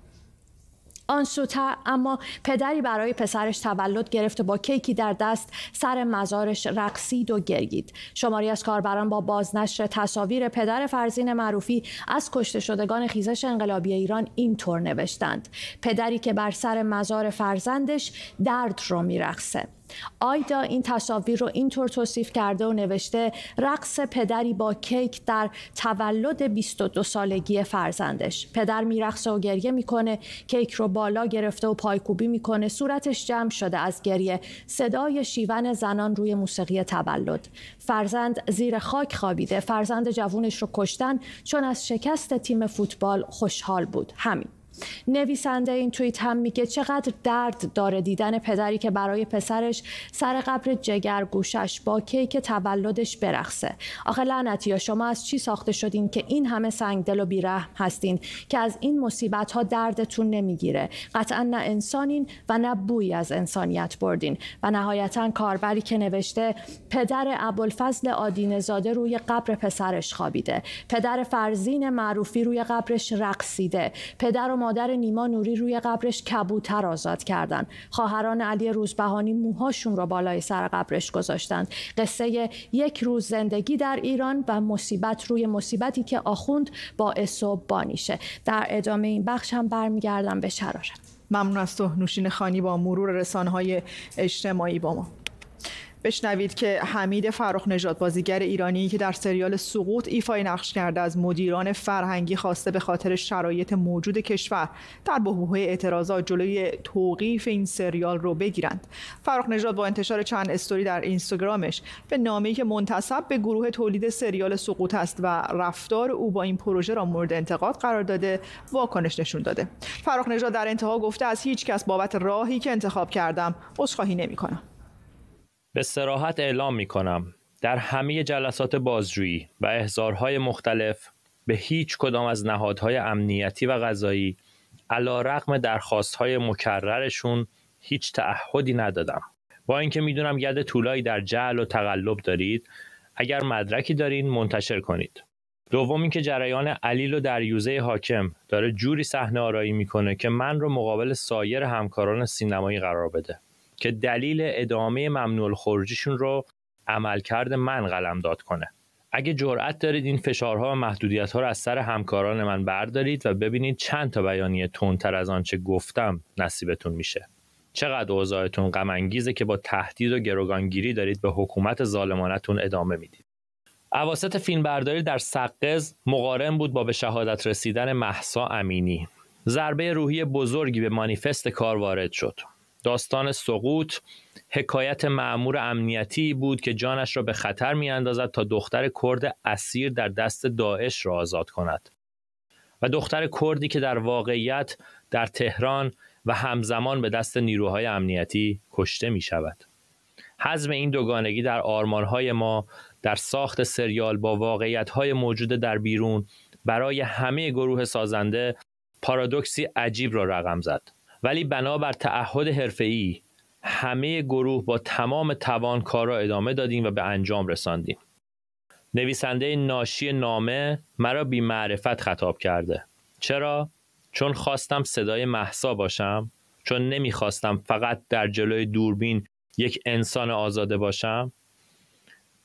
آن سوتا اما پدری برای پسرش تولد گرفت و با کیکی در دست سر مزارش رقصید و گریید. شماری از کاربران با بازنشر تصاویر پدر فرزین معروفی از کشته شدگان خیزش انقلابی ایران اینطور نوشتند: پدری که بر سر مزار فرزندش درد رو میرقصه. آیدا این تصاویر رو اینطور توصیف کرده و نوشته رقص پدری با کیک در تولد بیست و دو سالگی فرزندش. پدر میرقصه و گریه میکنه، کیک رو بالا گرفته و پایکوبی میکنه، صورتش جمع شده از گریه، صدای شیون زنان روی موسیقی تولد. فرزند زیر خاک خوابیده، فرزند جوونش رو کشتن چون از شکست تیم فوتبال خوشحال بود. همین. نویسنده این توییت هم میگه چقدر درد داره دیدن پدری که برای پسرش سر قبر جگرگوشش با کیک تولدش برقصه. آخه لعنتیا شما از چی ساخته شدین که این همه سنگدل و بیرحم هستین که از این مصیبت ها دردتون نمیگیره؟ قطعا نه انسانین و نه بویی از انسانیت بردین. و نهایتا کاربری که نوشته پدر ابوالفضل آدینه‌زاده روی قبر پسرش خوابیده، پدر فرزین معروفی روی قبرش رقصیده، پدر و مادر نیما نوری روی قبرش کبوتر آزاد کردن. خواهران علی روزبهانی موهاشون رو بالای سر قبرش گذاشتند. قصه یک روز زندگی در ایران و مصیبت روی مصیبتی که آخوند باعث و بانیشه. در ادامه این بخش هم برمیگردم به شرارت. ممنون از تو نوشین خانی با مرور رسانه‌های اجتماعی با ما. بشنوید که حمید فرخ نژاد، بازیگر ایرانی که در سریال سقوط ایفای نقش کرده، از مدیران فرهنگی خواسته به خاطر شرایط موجود کشور در بحبوحه اعتراضات جلوی توقیف این سریال رو بگیرند. فرخ نژاد با انتشار چند استوری در اینستاگرامش به نامه‌ای که منتسب به گروه تولید سریال سقوط است و رفتار او با این پروژه را مورد انتقاد قرار داده، واکنش نشون داده. فرخ نژاد در انتها گفته از هیچ کس بابت راهی که انتخاب کردم عذرخواهی نمی‌کنم. به صراحت اعلام می کنم در همه جلسات بازجویی و احضارهای مختلف به هیچ کدام از نهادهای امنیتی و قضایی علی‌رغم درخواستهای مکررشون هیچ تعهدی ندادم. با اینکه میدونم ید طولایی در جعل و تقلب دارید، اگر مدرکی دارین منتشر کنید. دوم اینکه جریان علیل و دریوزه حاکم داره جوری صحنه آرایی میکنه که من رو مقابل سایر همکاران سینمایی قرار بده که دلیل ادامه ممنوع الخروجیشون رو عملکرد من قلمداد کنه. اگه جرأت دارید این فشارها و محدودیت‌ها رو از سر همکاران من بردارید و ببینید چند تا بیانیه تندتر از آنچه گفتم نصیبتون میشه. چقدر اوضاعتون غم انگیزه که با تهدید و گروگانگیری دارید به حکومت ظالمانه‌تون ادامه میدید. اواسط فیلمبرداری در سقز مقارن بود با به شهادت رسیدن مهسا امینی. ضربه روحی بزرگی به مانیفست کار وارد شد. داستان سقوط حکایت مأمور امنیتی بود که جانش را به خطر می اندازد تا دختر کرد اسیر در دست داعش را آزاد کند و دختر کردی که در واقعیت در تهران و همزمان به دست نیروهای امنیتی کشته می شود. حزم این دوگانگی در آرمانهای ما در ساخت سریال با واقعیت‌های موجود در بیرون برای همه گروه سازنده پارادوکسی عجیب را رقم زد. ولی بنابر تعهد حرفه‌ای همه گروه با تمام توان کار را ادامه دادیم و به انجام رساندیم. نویسنده ناشی نامه مرا بی معرفت خطاب کرده. چرا؟ چون خواستم صدای مهسا باشم؟ چون نمیخواستم فقط در جلوی دوربین یک انسان آزاده باشم؟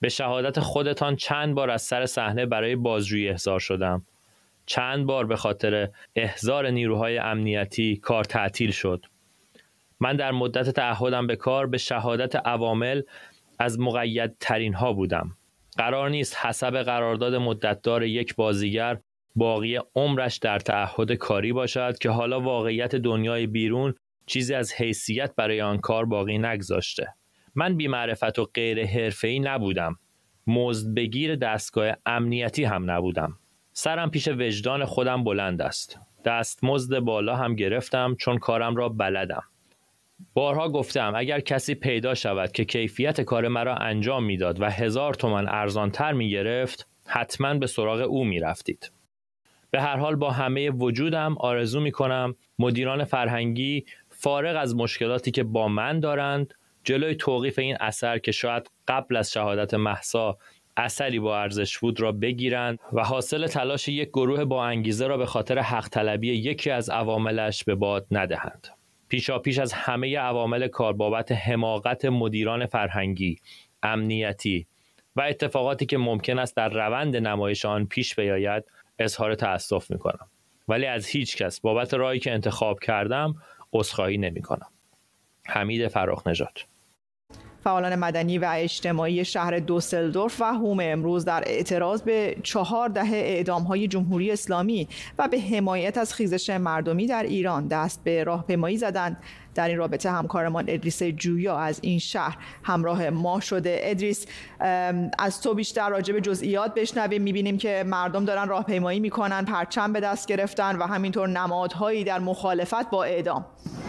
به شهادت خودتان چند بار از سر صحنه برای بازجویی احضار شدم. چند بار به خاطر احضار نیروهای امنیتی کار تعطیل شد. من در مدت تعهدم به کار به شهادت عوامل از مقیدترین ها بودم. قرار نیست حسب قرارداد مدتدار یک بازیگر باقی عمرش در تعهد کاری باشد که حالا واقعیت دنیای بیرون چیزی از حیثیت برای آن کار باقی نگذاشته. من بی‌معرفت و غیر حرفه‌ای نبودم. مزدبگیر دستگاه امنیتی هم نبودم. سرم پیش وجدان خودم بلند است. دستمزد بالا هم گرفتم چون کارم را بلدم. بارها گفتم اگر کسی پیدا شود که کیفیت کار مرا انجام میداد و هزار تومان ارزانتر می گرفت، حتما به سراغ او می رفتید. به هر حال با همه وجودم آرزو می کنم مدیران فرهنگی فارغ از مشکلاتی که با من دارند، جلوی توقیف این اثر که شاید قبل از شهادت مهسا اثری با ارزش بود را بگیرند و حاصل تلاش یک گروه با انگیزه را به خاطر حق طلبی یکی از عواملش به باد ندهند. پیشا پیش از همه عوامل کار بابت حماقت مدیران فرهنگی، امنیتی و اتفاقاتی که ممکن است در روند نمایش آن پیش بیاید اظهار تأسف می‌کنم. ولی از هیچ کس بابت راهی که انتخاب کردم عذرخواهی نمی‌کنم. حمید فراخ‌نژاد. فعالان مدنی و اجتماعی شهر دوسلدورف و هوم امروز در اعتراض به چهار دهه اعدام‌های جمهوری اسلامی و به حمایت از خیزش مردمی در ایران دست به راهپیمایی زدند. در این رابطه همکارمان ادریس جویا از این شهر همراه ما شده. ادریس، از تو بیشتر راجع به جزئیات بشنویم. می‌بینیم که مردم دارن راهپیمایی می‌کنن، پرچم به دست گرفتن و همینطور نمادهایی در مخالفت با اعدام.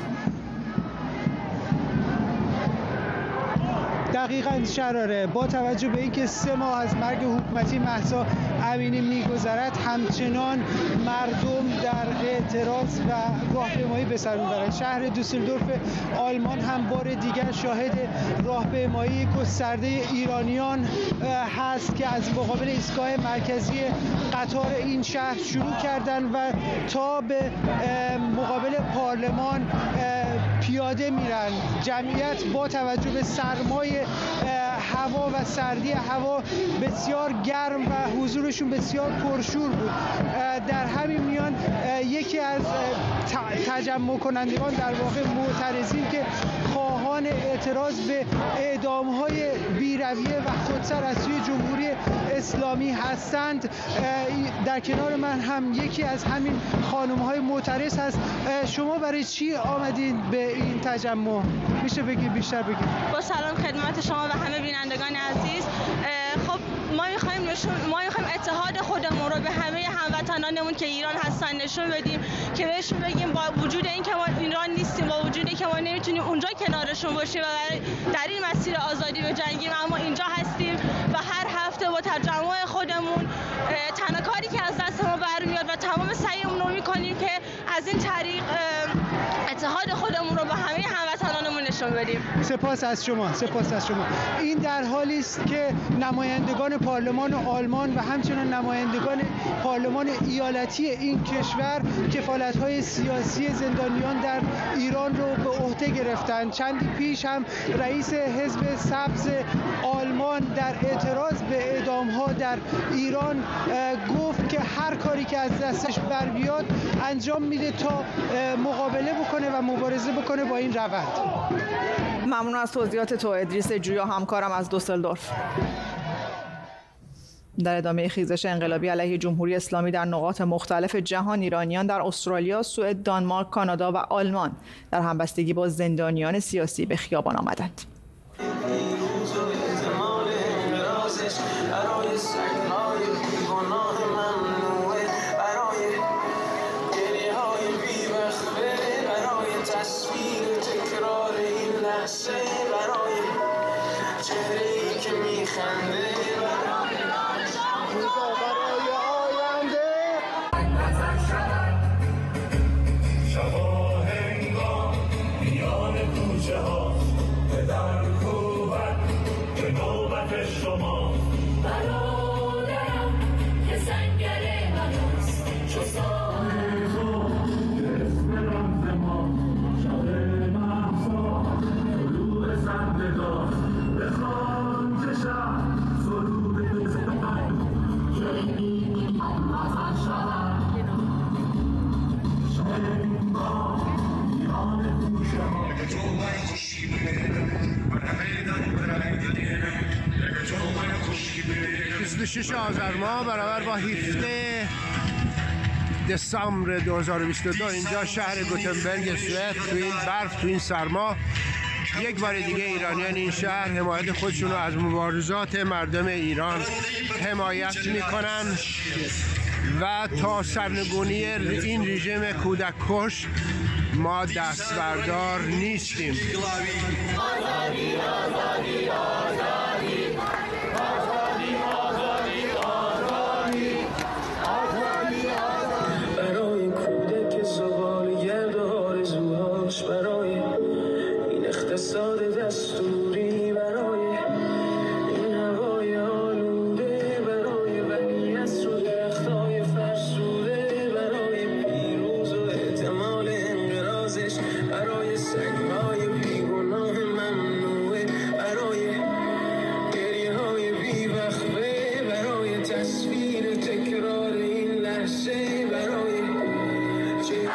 دقیقاً شراره، با توجه به اینکه سه ماه از مرگ حکومتی مهسا امینی میگذرد، همچنان مردم در اعتراض و راهپیمایی به سر میبرند. شهر دوسلدورف آلمان هم بار دیگر شاهد راهپیمایی گسترده ایرانیان هست که از مقابل ایستگاه مرکزی قطار این شهر شروع کردند و تا به مقابل پارلمان پیاده میرن. جمعیت با توجه به سرمای هوا و سردی هوا بسیار گرم و حضورشون بسیار پرشور بود. در همین میان یکی از تجمع کنندگان، در واقع معترضین که خواهان اعتراض به اعدام‌های بی‌رویه و خودسر از سوی جمهوری اسلامی هستند، در کنار من هم یکی از همین خانم‌های معترض هست. شما برای چی آمدین به این تجمع؟ میشه بگید بیشتر بگید؟ با سلام خدمت شما و همه بینندگان عزیز. خب ما می‌خوایم ما می‌خوایم اتحاد خودمون رو به همه هموطنانمون که ایران هستن نشون بدیم، که بهشون بگیم با وجود این که ما ایران نیستیم، با وجودی که ما نمیتونیم اونجا کنارشون باشیم و در این مسیر آزادی بجنگیم، اما اینجا هستیم و هر هفته با تجمع خودمون تنها کاری که از دست ما برمیاد و تمام سعیمون رو می‌کنیم که از این طریق اتحاد خودمون رو با همه هموطنانمون نشون بدیم. سپاس از شما، سپاس از شما. این در حالی است که نمایندگان پارلمان آلمان و همچنین نمایندگان پارلمان ایالتی این کشور کفالت‌های سیاسی زندانیان در ایران رو به عهده گرفتند. چندی پیش هم رئیس حزب سبز آلمان در اعتراض به اعدام‌ها در ایران گفت که هر کاری که از دستش بر بیاد انجام میده تا مقابله بکنه و مبارزه بکنه با این روند. ممنون از توضیحات تو ادریس جویا، همکارم از دوسلدورف. در ادامه خیزش انقلابی علیه جمهوری اسلامی در نقاط مختلف جهان، ایرانیان در استرالیا، سوئد، دانمارک، کانادا و آلمان در همبستگی با زندانیان سیاسی به خیابان آمدند. به خاک شهر و شش آذر ماه برابر با هفده دسامبر دو هزار و بیست و دو اینجا شهر گوتنبرگ سوئد تو این برف تو این سرما یک بار دیگه ایرانیان این شهر حمایت خودشون رو از مبارزات مردم ایران حمایت میکنن و تا سرنگونی این رژیم کودک کش ما دست بردار نیستیم. آزادی آزادی آزادی آزادی آزادی آزادی آزادی برای کودک زغال گرد و آرزوهاش، برای این اقتصاد دستوری، برای این هوای آلوده، برای بنی از رو درختای فرسوده، برای پیروز و احتمال انقراضش، برای سگهای بیگناه ممنوعه، برای گریه های بیوقفه، برای تصویر تکرار این لحظه، برای چه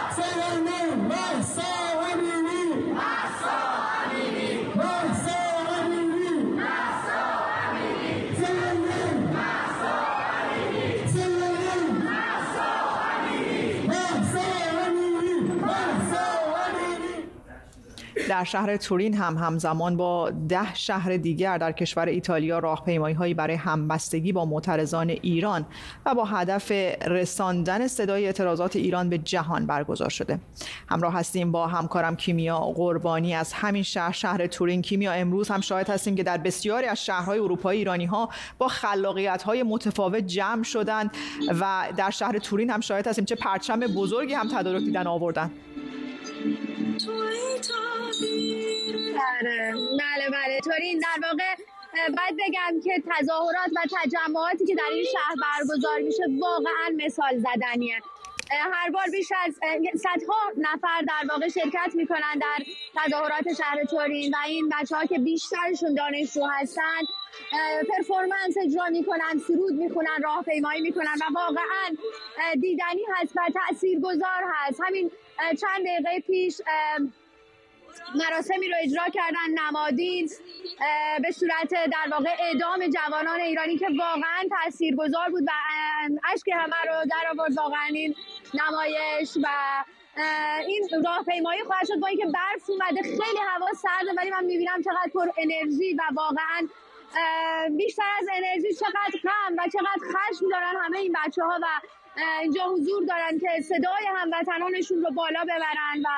در شهر تورین هم همزمان با ده شهر دیگر در کشور ایتالیا راهپیمایی‌هایی برای همبستگی با معترضان ایران و با هدف رساندن صدای اعتراضات ایران به جهان برگزار شده. همراه هستیم با همکارم کیمیا قربانی از همین شهر شهر تورین. کیمیا، امروز هم شاهد هستیم که در بسیاری از شهرهای اروپایی ایرانی‌ها با خلاقیت‌های متفاوت جمع شدند و در شهر تورین هم شاهد هستیم چه پرچم بزرگی هم تدارک دیدن آوردن. بله بله تورین در واقع باید بگم که تظاهرات و تجمعاتی که در این شهر برگزار میشه واقعا مثال زدنیه. هر بار بیش از صدها نفر در واقع شرکت میکنن در تظاهرات شهر تورین و این بچه‌ها که بیشترشون دانشجو هستن پرفورمنس اجرا میکنن، سرود میخونن، راهپیمایی میکنن و واقعا دیدنی هست و تاثیرگذار هست. همین چند دقیقه پیش مراسمی رو اجرا کردن نمادین به صورت در واقع اعدام جوانان ایرانی که واقعا تاثیرگذار بود و اشک همه رو در آورد واقعا این نمایش و این راهپیمایی خواهد شد. با اینکه برف اومده خیلی هوا سرده ولی من میبینم چقدر پر انرژی و واقعا بیشتر از انرژی چقدر غم و چقدر خشم دارن همه این بچه ها و اینجا حضور دارن که صدای هموطنانشون رو بالا ببرن و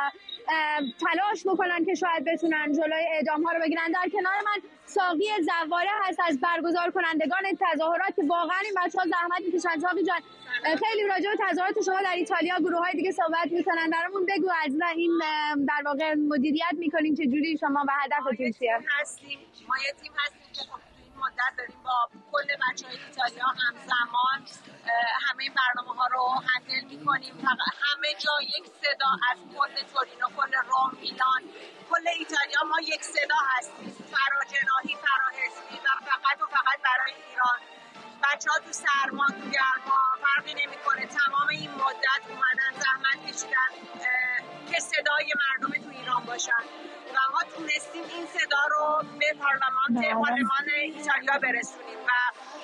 تلاش بکنن که شاید بتونن جلوی اعدام ها رو بگیرن. در کنار من ساقی زواره هست از برگزار کنندگان تظاهرات که واقعا این بچه‌ها زحمت میکشن. ساقی جان، خیلی راجع به تظاهرات شما در ایتالیا گروه‌های دیگه صحبت میکنن، برامون بگو از این در واقع مدیریت میکنین چه جوری شما و هدفتون چیه؟ هستیم ما یه تیم هستیم که مدت داریم با کل بچه‌های ایتالیا همزمان همه این برنامه ها رو هندل میکنیم. همه جا یک صدا از کل تورینو، کل روم، میلان، کل ایتالیا ما یک صدا هستیم، فراجناحی، فراحزبی و فقط و فقط برای ایران. بچه ها تو سرما، تو گرما فرقی نمیکنه، تمام این مدت اومدن زحمت کشیدن که صدای مردم تو ایران باشن و ما تونستیم این صدا رو به پارلمان پارلمان ایتالیا برسونیم و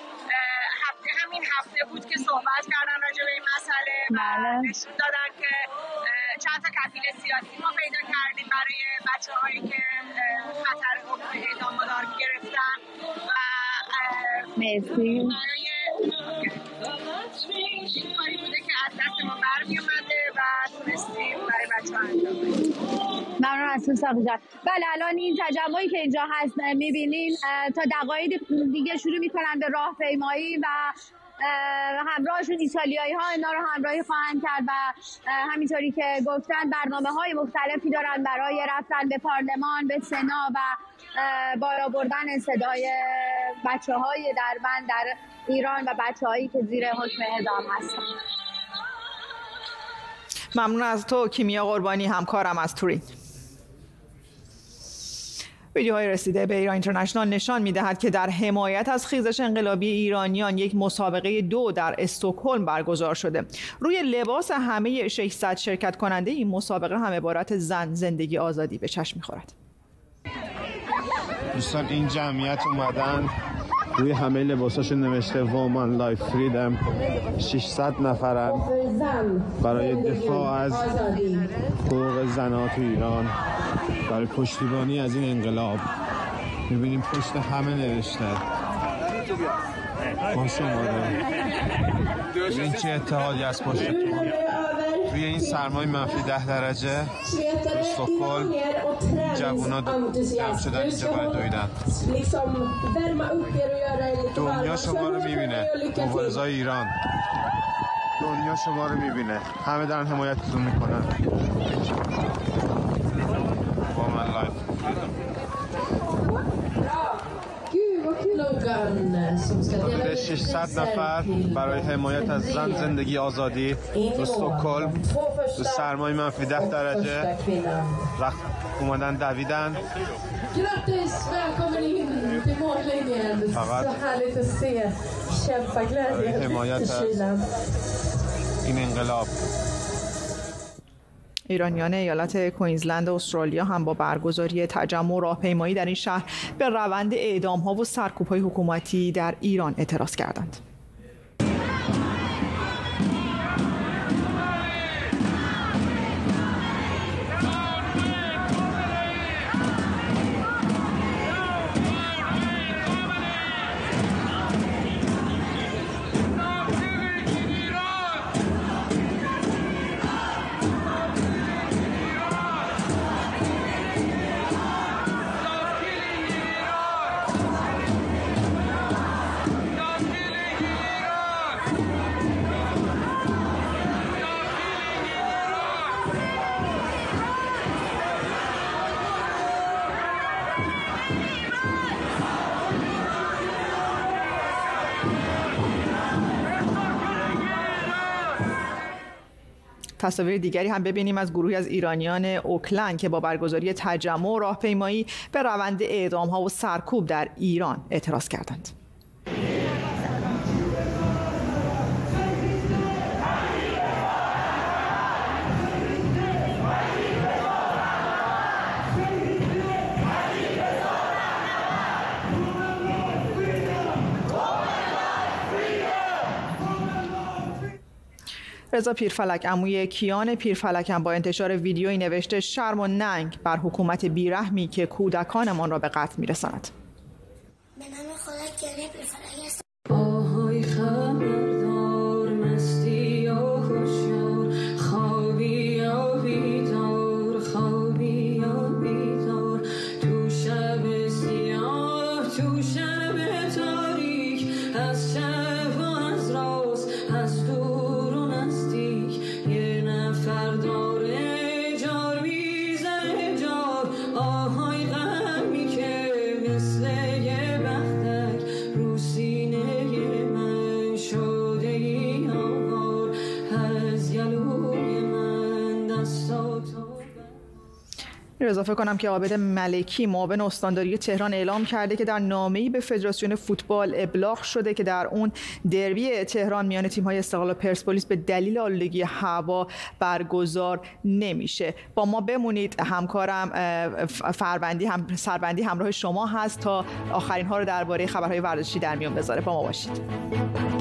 هفته همین هفته بود که صحبت کردن راجع به این مسئله و نشون دادن که چند تا کفیل سیاسی ما پیدا کردیم برای بچه‌هایی که خطر حکم اعدام مدار گرفتن و مرسی. برای این کاری بوده که از دست ما برمی اومده و تونستیم برای بچه‌ها انجام بدیم. ممنون از ساقی جان. بله الان این تجمعی که اینجا هست میبینین تا دقایق دیگه شروع میکنن به راهپیمایی و همراهشون ایتالیایی ها اینا رو همراهی خواهند کرد و همینطوری که گفتن برنامه های مختلفی دارن برای رفتن به پارلمان، به سنا و بالا بردن صدای بچه های دربند در ایران و بچه هایی که زیر حکم اعدام هستن. ممنون از تو کیمیا قربانی، همکارم از تورین. ویدیوهای رسیده به ایران اینترنشنال نشان می‌دهد که در حمایت از خیزش انقلابی ایرانیان یک مسابقه دو در استکهلم برگزار شده. روی لباس همه ششصد شرکت کننده این مسابقه هم عبارت زن، زندگی، آزادی به چشم می‌خورد. دوستان این جمعیت اومدن روی همه لباساشون نوشته وومن لایف فریدم. ششصد نفرن برای دفاع از حقوق زنان تو ایران، برای پشتیبانی از این انقلاب. میبینیم پشت همه نوشته ما شماره. این چه اتحادی از پشتتون روی این سرمای منفی ده درجه استکهلم. جوونا جمع شدن اینجا برای دویدن. دنیا شما رو میبینه، مبارزای ایران دنیا شما رو میبینه، همه دارن حمایتتون میکنن. با من لایف حدود ششصد نفر برای حمایت از زن، زندگی، آزادی تو استکهلم تو سرمای منفی ده درجه رخت اومدن دویدن. فقط برای حمایت از این انقلاب. ایرانیان ایالت کوینزلند استرالیا هم با برگزاری تجمع راهپیمایی در این شهر به روند اعدام‌ها و سرکوب‌های حکومتی در ایران اعتراض کردند. تصاویر دیگری هم ببینیم از گروهی از ایرانیان اوکلند که با برگزاری تجمع و راهپیمایی به روند اعدام‌ها و سرکوب در ایران اعتراض کردند. رضا پیرفلک عموی کیان پیرفلک هم با انتشار ویدیویی نوشته شرم و ننگ بر حکومت بیرحمی که کودکانمان را به قتل می‌رساند. به نام خدا کیان پیرفلک است. آهای خبردار مستی یا هوشیار، خوابی یا بیدار، خوابی یا بیدار، تو شب سیاه، تو شب تاریک، از شب و از راست، از دور اضافه کنم که عابد ملکی معاون استانداری تهران اعلام کرده که در نامه‌ای به فدراسیون فوتبال ابلاغ شده که در اون دربی تهران میان تیم‌های استقلال و پرسپولیس به دلیل آلودگی هوا برگزار نمیشه. با ما بمونید، همکارم فروندی هم سربندی همراه شما هست تا آخرین ها رو درباره خبرهای ورزشی در میون بذاره. با ما باشید.